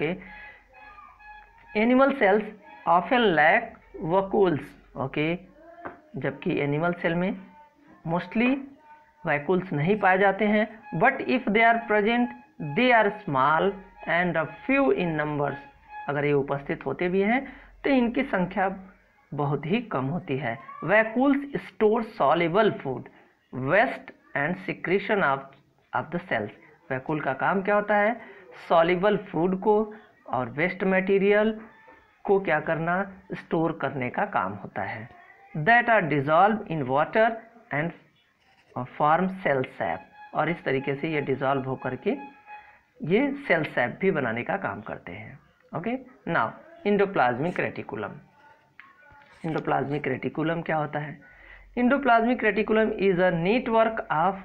animal cells often lack vacuoles. Okay, जबकि एनिमल सेल में मोस्टली वैक्यूल्स नहीं पाए जाते हैं, but if they are present they are small and a few in numbers. अगर ये उपस्थित होते भी हैं तो इनकी संख्या बहुत ही कम होती है। Vacuoles store soluble food, waste and secretion of the cells. Vacuole का काम क्या होता है, सॉल्युबल फूड को और वेस्ट मटेरियल को क्या करना, स्टोर करने का काम होता है। That are dissolve in water and form cell sap, और इस तरीके से ये डिजॉल्व होकर के ये सेल सैप भी बनाने का काम करते हैं। Okay, now endoplasmic reticulum. Endoplasmic reticulum क्या होता है, endoplasmic reticulum is a network of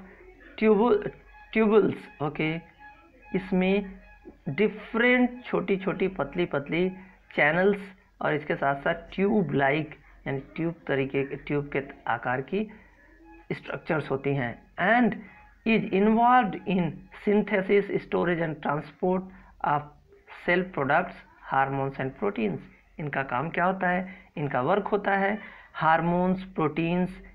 tubules. Okay, इसमें डिफरेंट छोटी छोटी पतली पतली चैनल्स और इसके साथ साथ ट्यूब लाइक यानी ट्यूब के आकार की स्ट्रक्चर्स होती हैं। And is involved in synthesis, storage and transport of cell products, hormones and proteins. इनका काम क्या होता है, इनका वर्क होता है हार्मोन्स, प्रोटीन्स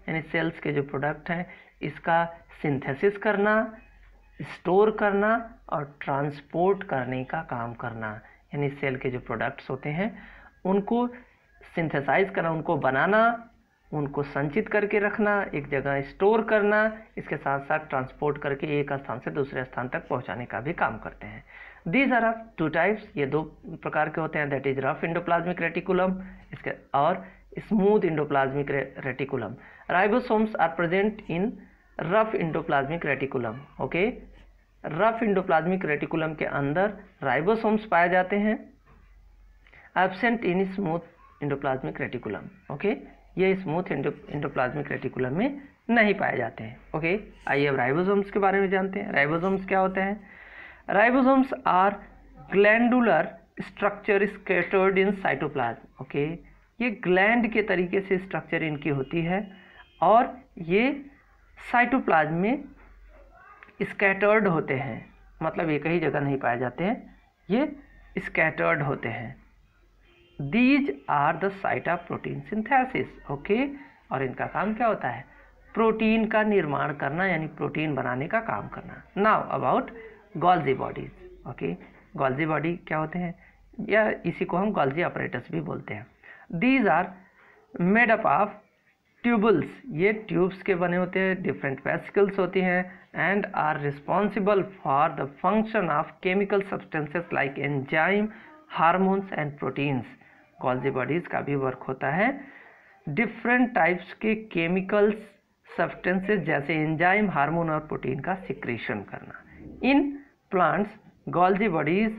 यानी सेल्स के जो प्रोडक्ट हैं इसका सिंथेसिस करना, स्टोर करना और ट्रांसपोर्ट करने का काम करना। यानी सेल के जो प्रोडक्ट्स होते हैं उनको सिंथेसाइज करना, उनको बनाना, उनको संचित करके रखना, एक जगह स्टोर करना, इसके साथ साथ ट्रांसपोर्ट करके एक स्थान से दूसरे स्थान तक पहुंचाने का भी काम करते हैं। These are of two types, ये दो प्रकार के होते हैं, that is rough endoplasmic reticulum इसके और smooth endoplasmic reticulum. Ribosomes are present in rough endoplasmic reticulum. Okay, rough endoplasmic reticulum के अंदर राइबोसोम्स पाए जाते हैं, absent in smooth endoplasmic reticulum. Okay, ये स्मूथ इंडोप्लाज्मिक रेटिकुलम में नहीं पाए जाते हैं। ओके, आइए अब राइबोसोम्स के बारे में जानते हैं। राइबोसोम्स क्या होते हैं? Ribosomes are glandular structure scattered in cytoplasm. Okay, ये ग्लैंड के तरीके से स्ट्रक्चर इनकी होती है और ये साइटोप्लाज्म में स्कैटर्ड होते हैं, मतलब एक ही जगह नहीं पाए जाते हैं, ये स्कैटर्ड होते हैं। These are the site of protein synthesis. Okay, और इनका काम क्या होता है? प्रोटीन का निर्माण करना, यानी प्रोटीन बनाने का काम करना। Now about Golgi bodies. Okay, Golgi body क्या होते हैं, या इसी को हम गोल्जी अपरेटस भी बोलते हैं। These are made up of tubules, ये ट्यूब्स के बने होते हैं, डिफरेंट वेसिकल्स होती हैं and are responsible for the function of chemical substances like enzyme, hormones and proteins. Golgi bodies का भी वर्क होता है डिफरेंट टाइप्स के केमिकल्स सब्सटेंसेस जैसे एंजाइम, हार्मोन और प्रोटीन का सिक्रेशन करना। In plants Golgi bodies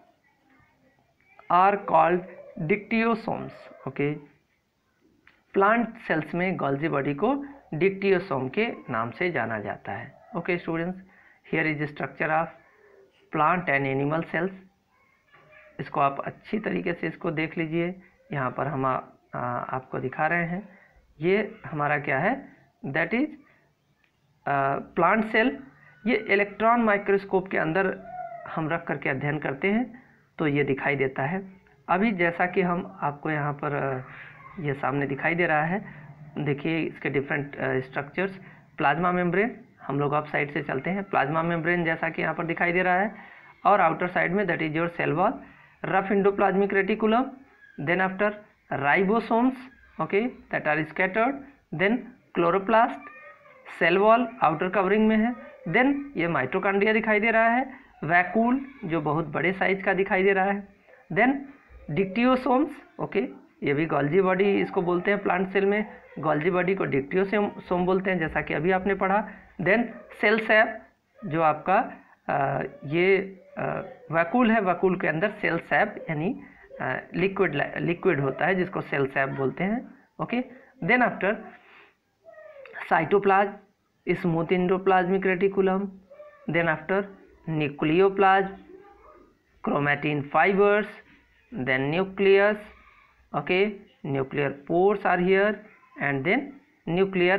are called dictyosomes. Okay, plant cells में गोल्जी बॉडी को डिक्टियोसोम के नाम से जाना जाता है। Okay students, here is structure of plant and animal cells. इसको आप अच्छी तरीके से इसको देख लीजिए। यहाँ पर हम आपको दिखा रहे हैं, ये हमारा क्या है, दैट इज प्लांट सेल। ये इलेक्ट्रॉन माइक्रोस्कोप के अंदर हम रख करके अध्ययन करते हैं तो ये दिखाई देता है। अभी जैसा कि हम आपको यहाँ पर ये सामने दिखाई दे रहा है, देखिए इसके डिफरेंट स्ट्रक्चर्स। प्लाज्मा मेम्ब्रेन, हम लोग अप साइड से चलते हैं, प्लाज्मा मेम्ब्रेन जैसा कि यहाँ पर दिखाई दे रहा है, और आउटर साइड में that is your cell wall, rough endoplasmic reticulum, then after ribosomes, okay, that are scattered, then chloroplast, cell wall outer covering में है, देन ये माइटोकॉन्ड्रिया दिखाई दे रहा है, वैक्यूल जो बहुत बड़े साइज का दिखाई दे रहा है, देन डिक्टियोसोम्स। ओके, ये भी गोल्जी बॉडी इसको बोलते हैं प्लांट सेल में, गोल्जी बॉडी को डिक्टियोसोम बोलते हैं जैसा कि अभी आपने पढ़ा। देन सेल सैप जो आपका ये वैक्यूल है, वैक्यूल के अंदर सेल सैप यानी लिक्विड होता है जिसको सेल सैप बोलते हैं। Okay, then after cytoplasm, smooth endoplasmic reticulum, then after nucleoplasm, chromatin fibers, then nucleus, okay, nuclear pores are here, and then nuclear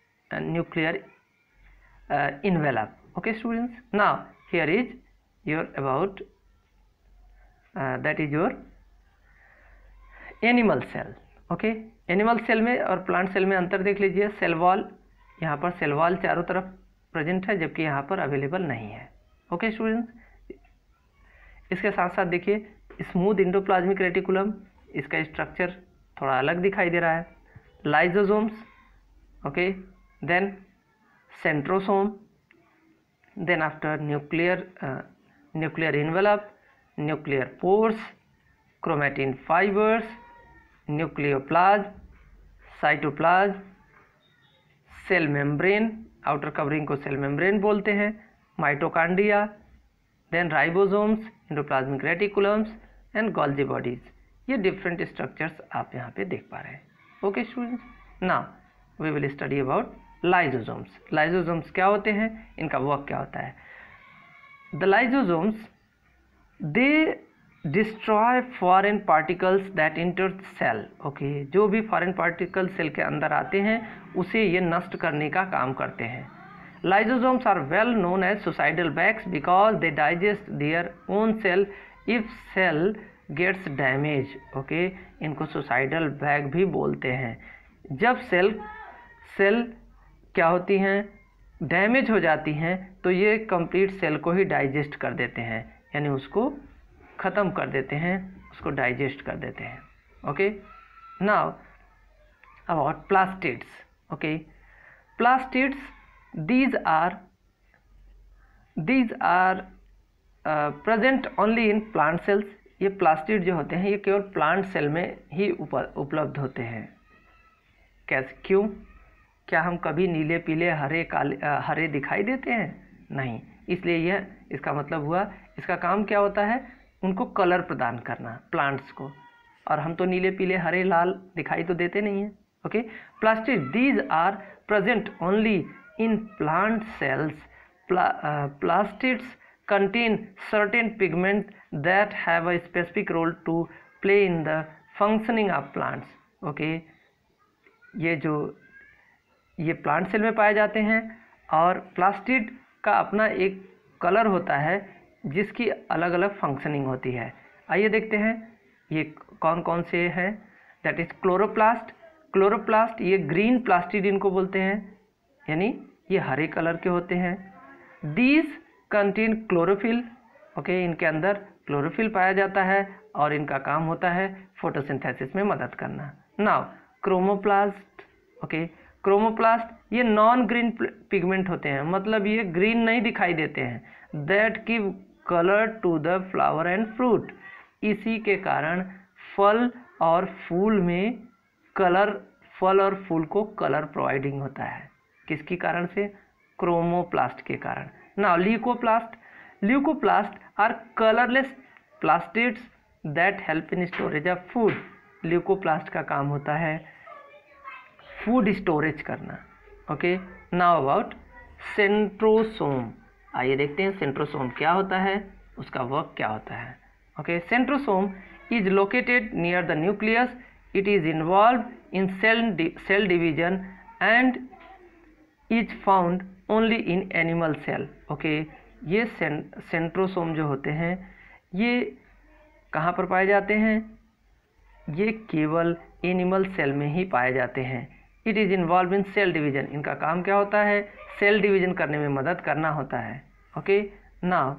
envelope. Okay students, now here is your about that is your animal cell. okay, animal cell में और प्लांट सेल में अंतर देख लीजिए। सेल वॉल, यहाँ पर सेल वॉल चारों तरफ प्रेजेंट है जबकि यहाँ पर अवेलेबल नहीं है। ओके स्टूडेंट्स, इसके साथ साथ देखिए स्मूथ इंडोप्लाज्मिक रेटिकुलम, इसका स्ट्रक्चर थोड़ा अलग दिखाई दे रहा है। Lysosomes, okay, then centrosome, then after nuclear envelope, nuclear pores, chromatin fibres, nucleoplasm, cytoplasm, cell membrane, outer covering को सेल मेम्ब्रेन बोलते हैं, mitochondria, then ribosomes, endoplasmic reticulums and Golgi bodies. ये डिफरेंट स्ट्रक्चर्स आप यहाँ पे देख पा रहे हैं। Okay students, now we will study about lysosomes. Lysosomes क्या होते हैं, इनका वर्क क्या होता है। The lysosomes they destroy foreign particles that enter cell. Okay, जो भी फॉरेन पार्टिकल सेल के अंदर आते हैं उसे ये नष्ट करने का काम करते हैं। Lysosomes are well known as suicidal bags because they digest their own cell if cell gets damaged. Okay, इनको suicidal bag भी बोलते हैं। जब सेल सेल क्या होती हैं, डैमेज हो जाती हैं, तो ये कंप्लीट सेल को ही डाइजेस्ट कर देते हैं, यानी उसको ख़त्म कर देते हैं, उसको डाइजेस्ट कर देते हैं. Okay, now about plastids. Okay, plastids these are present only in plant cells. ये प्लास्टिड जो होते हैं ये केवल प्लांट सेल में ही उपलब्ध होते हैं. कैसे, क्यों? क्या हम कभी नीले पीले हरे काले हरे दिखाई देते हैं? नहीं. इसलिए यह इसका मतलब हुआ, इसका काम क्या होता है, उनको कलर प्रदान करना प्लांट्स को, और हम तो नीले पीले हरे लाल दिखाई तो देते नहीं हैं. Okay, plastid these are present only in plant cells. Plastids contain certain pigments that have a specific role to play in the functioning of plants. Okay, ये प्लांट सेल में पाए जाते हैं, और प्लास्टिड का अपना एक कलर होता है जिसकी अलग अलग फंक्शनिंग होती है. आइए देखते हैं ये कौन कौन से हैं. That is chloroplast. क्लोरोप्लास्ट ये ग्रीन प्लास्टिड इनको बोलते हैं, यानी ये हरे कलर के होते हैं. These contain chlorophyll. ओके, इनके अंदर क्लोरोफिल पाया जाता है और इनका काम होता है फोटोसिंथेसिस में मदद करना. Now chromoplast. ओके, क्रोमोप्लास्ट ये नॉन ग्रीन पिगमेंट होते हैं, मतलब ये ग्रीन नहीं दिखाई देते हैं. That give colour to the flower and fruit. इसी के कारण फल और फूल में कलर, फल और फूल को कलर प्रोवाइडिंग होता है. किसके कारण से? क्रोमोप्लास्ट के कारण. Now leucoplast. Leucoplast are colourless plastids that help in storage of food. Leucoplast का काम होता है फूड स्टोरेज करना. Okay, now about centrosome. आइए देखते हैं सेंट्रोसोम क्या होता है, उसका वर्क क्या होता है. Okay, centrosome is located near the nucleus. It is involve in cell division and is found only in animal cell. Okay, ये सेंट्रोसोम जो होते हैं ये कहाँ पर पाए जाते हैं? ये केवल एनिमल सेल में ही पाए जाते हैं. It is involve in cell division. इनका काम क्या होता है? सेल डिवीजन करने में मदद करना होता है. Okay, now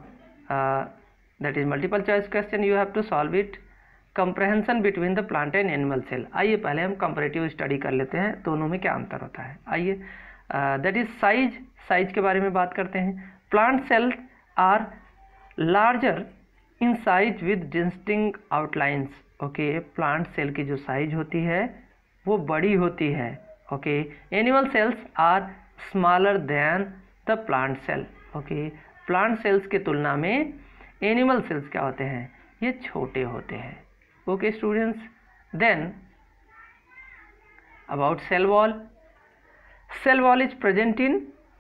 that is multiple choice question, you have to solve it. Comprehension between the plant and animal cell. आइए पहले हम कंपैरेटिव स्टडी कर लेते हैं, दोनों में क्या अंतर होता है. आइए, दैट इज साइज. साइज के बारे में बात करते हैं. Plant cells are larger in size with distinct outlines. Okay, plant cell की जो साइज होती है वो बड़ी होती है. Okay, animal cells are smaller than the plant cell. Okay, plant cells की तुलना में एनिमल सेल्स क्या होते हैं? ये छोटे होते हैं. Okay students, then about cell wall. Cell wall is present in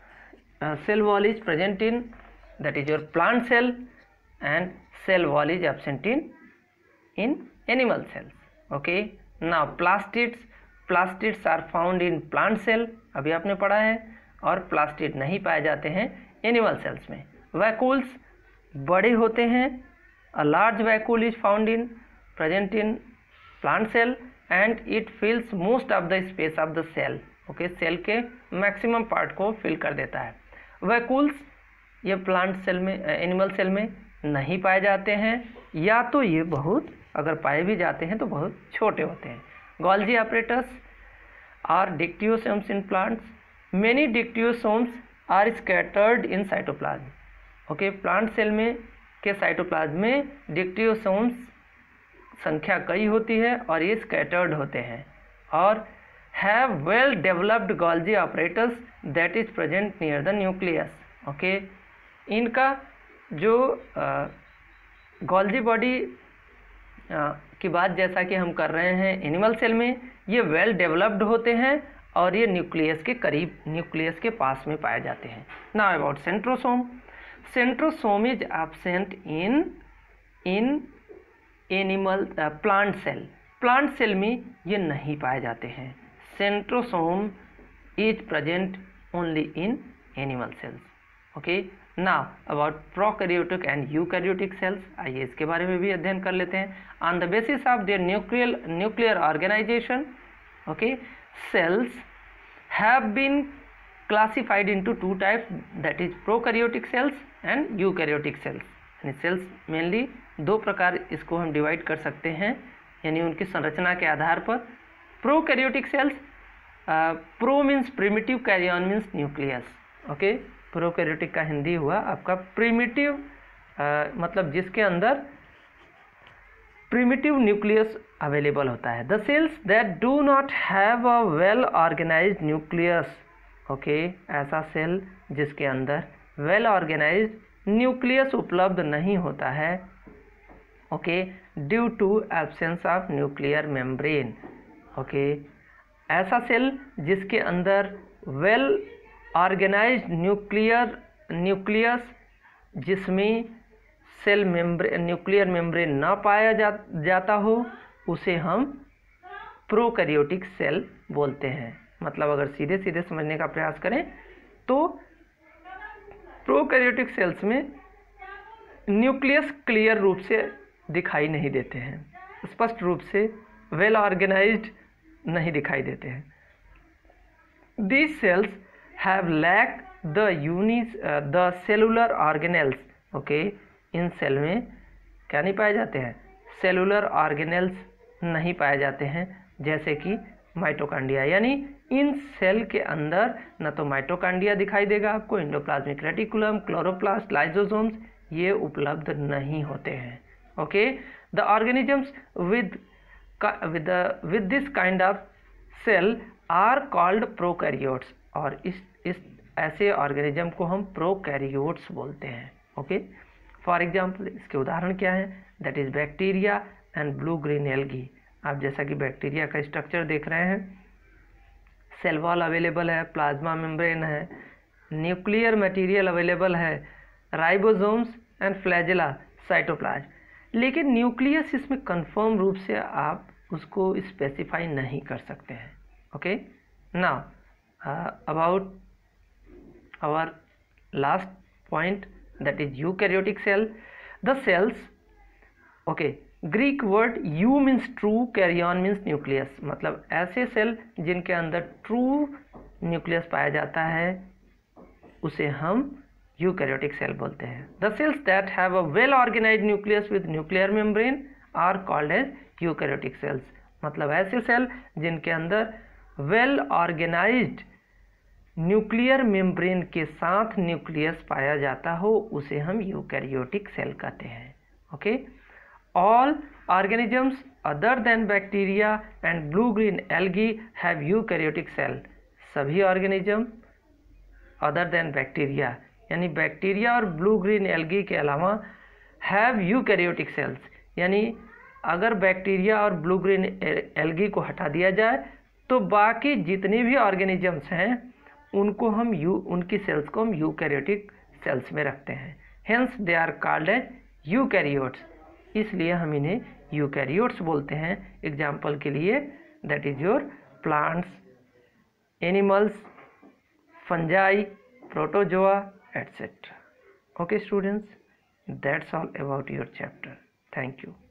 that is your plant cell, and cell wall is absent in animal cells. Okay, now plastids are found in plant cell. अभी आपने पढ़ा है, और प्लास्टिड नहीं पाए जाते हैं एनिमल सेल्स में. वैक्यूल्स बड़े होते हैं. A large vacuole is found in present in plant cell and it fills most of the space of the cell. Okay, cell के मैक्सिमम पार्ट को फिल कर देता है. वैक्यूल्स ये प्लांट सेल में, एनिमल सेल में नहीं पाए जाते हैं, या तो ये बहुत, अगर पाए भी जाते हैं तो बहुत छोटे होते हैं. Golgi apparatus are dictyosomes in plants. Many dictyosomes are scattered in cytoplasm. Okay, plant cell में के साइटोप्लाज्म में डिक्टियोसोम्स संख्या कई होती है और ये स्कैटर्ड होते हैं. और have well developed Golgi apparatus that is present near the nucleus. Okay, इनका जो गोल्जी बॉडी की बात जैसा कि हम कर रहे हैं एनिमल सेल में, ये वेल डेवलप्ड होते हैं और ये न्यूक्लियस के करीब, न्यूक्लियस के पास में पाए जाते हैं. Now about centrosome. Centrosome is absent in animal plant cell. Plant cell में ये नहीं पाए जाते हैं. Centrosome is present only in animal cells. Okay, now about prokaryotic and eukaryotic cells. आइए इसके बारे में भी अध्ययन कर लेते हैं. On the basis of their nuclear organization, okay, cells have been classified into two types, that is prokaryotic cells and eukaryotic cells. यानी सेल्स मेनली दो प्रकार इसको हम डिवाइड कर सकते हैं, यानी उनकी संरचना के आधार पर. Prokaryotic cells, pro means primitive, karyon means nucleus. Okay, prokaryotic का हिंदी हुआ आपका प्रिमिटिव, मतलब जिसके अंदर प्रिमिटिव न्यूक्लियस अवेलेबल होता है. The cells that do not have a well organised nucleus. Okay, ऐसा सेल जिसके अंदर वेल ऑर्गेनाइज्ड न्यूक्लियस उपलब्ध नहीं होता है. Okay, due to absence of nuclear membrane. Okay, ऐसा सेल जिसके अंदर वेल ऑर्गेनाइज्ड न्यूक्लियस जिसमें सेल मेम्ब्रेन, न्यूक्लियर मेम्ब्रेन ना पाया जाता हो, उसे हम प्रोकैरियोटिक सेल बोलते हैं. मतलब अगर सीधे सीधे समझने का प्रयास करें तो प्रोकैरियोटिक सेल्स में न्यूक्लियस क्लियर रूप से दिखाई नहीं देते हैं, स्पष्ट रूप से वेल ऑर्गेनाइज्ड नहीं दिखाई देते हैं. These cells have lack the cellular organelles. Okay, इन सेल में क्या नहीं पाए जाते हैं? सेलुलर ऑर्गेनेल्स नहीं पाए जाते हैं, जैसे कि माइटोकांड्रिया. यानी इन सेल के अंदर न तो माइटोकांड्रिया दिखाई देगा आपको, एंडोप्लाज्मिक रेटिकुलम, क्लोरोप्लास्ट, लाइसोसोम्स ये उपलब्ध नहीं होते हैं. Okay, the organisms with this kind of cell are called prokaryotes. और इस ऐसे ऑर्गेनिज्म को हम प्रोकैरियोट्स बोलते हैं. ओके, फॉर एग्जाम्पल इसके उदाहरण क्या है? That is bacteria and blue green algae. आप जैसा कि बैक्टीरिया का स्ट्रक्चर देख रहे हैं, सेल वॉल अवेलेबल है, प्लाज्मा मेम्ब्रेन है, न्यूक्लियर मटेरियल अवेलेबल है, राइबोसोम्स एंड फ्लैजेला, साइटोप्लाज्म. लेकिन न्यूक्लियस इसमें कंफर्म रूप से आप उसको स्पेसिफाई नहीं कर सकते हैं. Okay, now about our last point, that is eukaryotic cell. The cells, okay, Greek word eu means true, caryon means nucleus. मतलब ऐसे सेल जिनके अंदर ट्रू न्यूक्लियस पाया जाता है उसे हम यूकैरियोटिक सेल बोलते हैं. The cells that have a well organized nucleus with nuclear membrane are called as eukaryotic cells. मतलब ऐसे सेल जिनके अंदर well organized न्यूक्लियर मेम्ब्रेन के साथ न्यूक्लियस पाया जाता हो उसे हम यूकैरियोटिक सेल कहते हैं. Okay, all organisms other than bacteria and blue green algae have eukaryotic cell. सभी ऑर्गेनिज्म अदर देन बैक्टीरिया, यानी बैक्टीरिया और ब्लू ग्रीन एल्गी के अलावा हैव यूकैरियोटिक सेल्स. यानी अगर बैक्टीरिया और ब्लू ग्रीन एल्गी को हटा दिया जाए तो बाकी जितने भी ऑर्गेनिजम्स हैं उनको हम उनकी सेल्स को हम यूकैरियोटिक सेल्स में रखते हैं. Hence they are called as eukaryotes. इसलिए हम इन्हें यूकैरियोट्स बोलते हैं. एग्जाम्पल के लिए that is your plants, animals, fungi, protozoa etcetera. Okay students, that's all about your chapter. Thank you.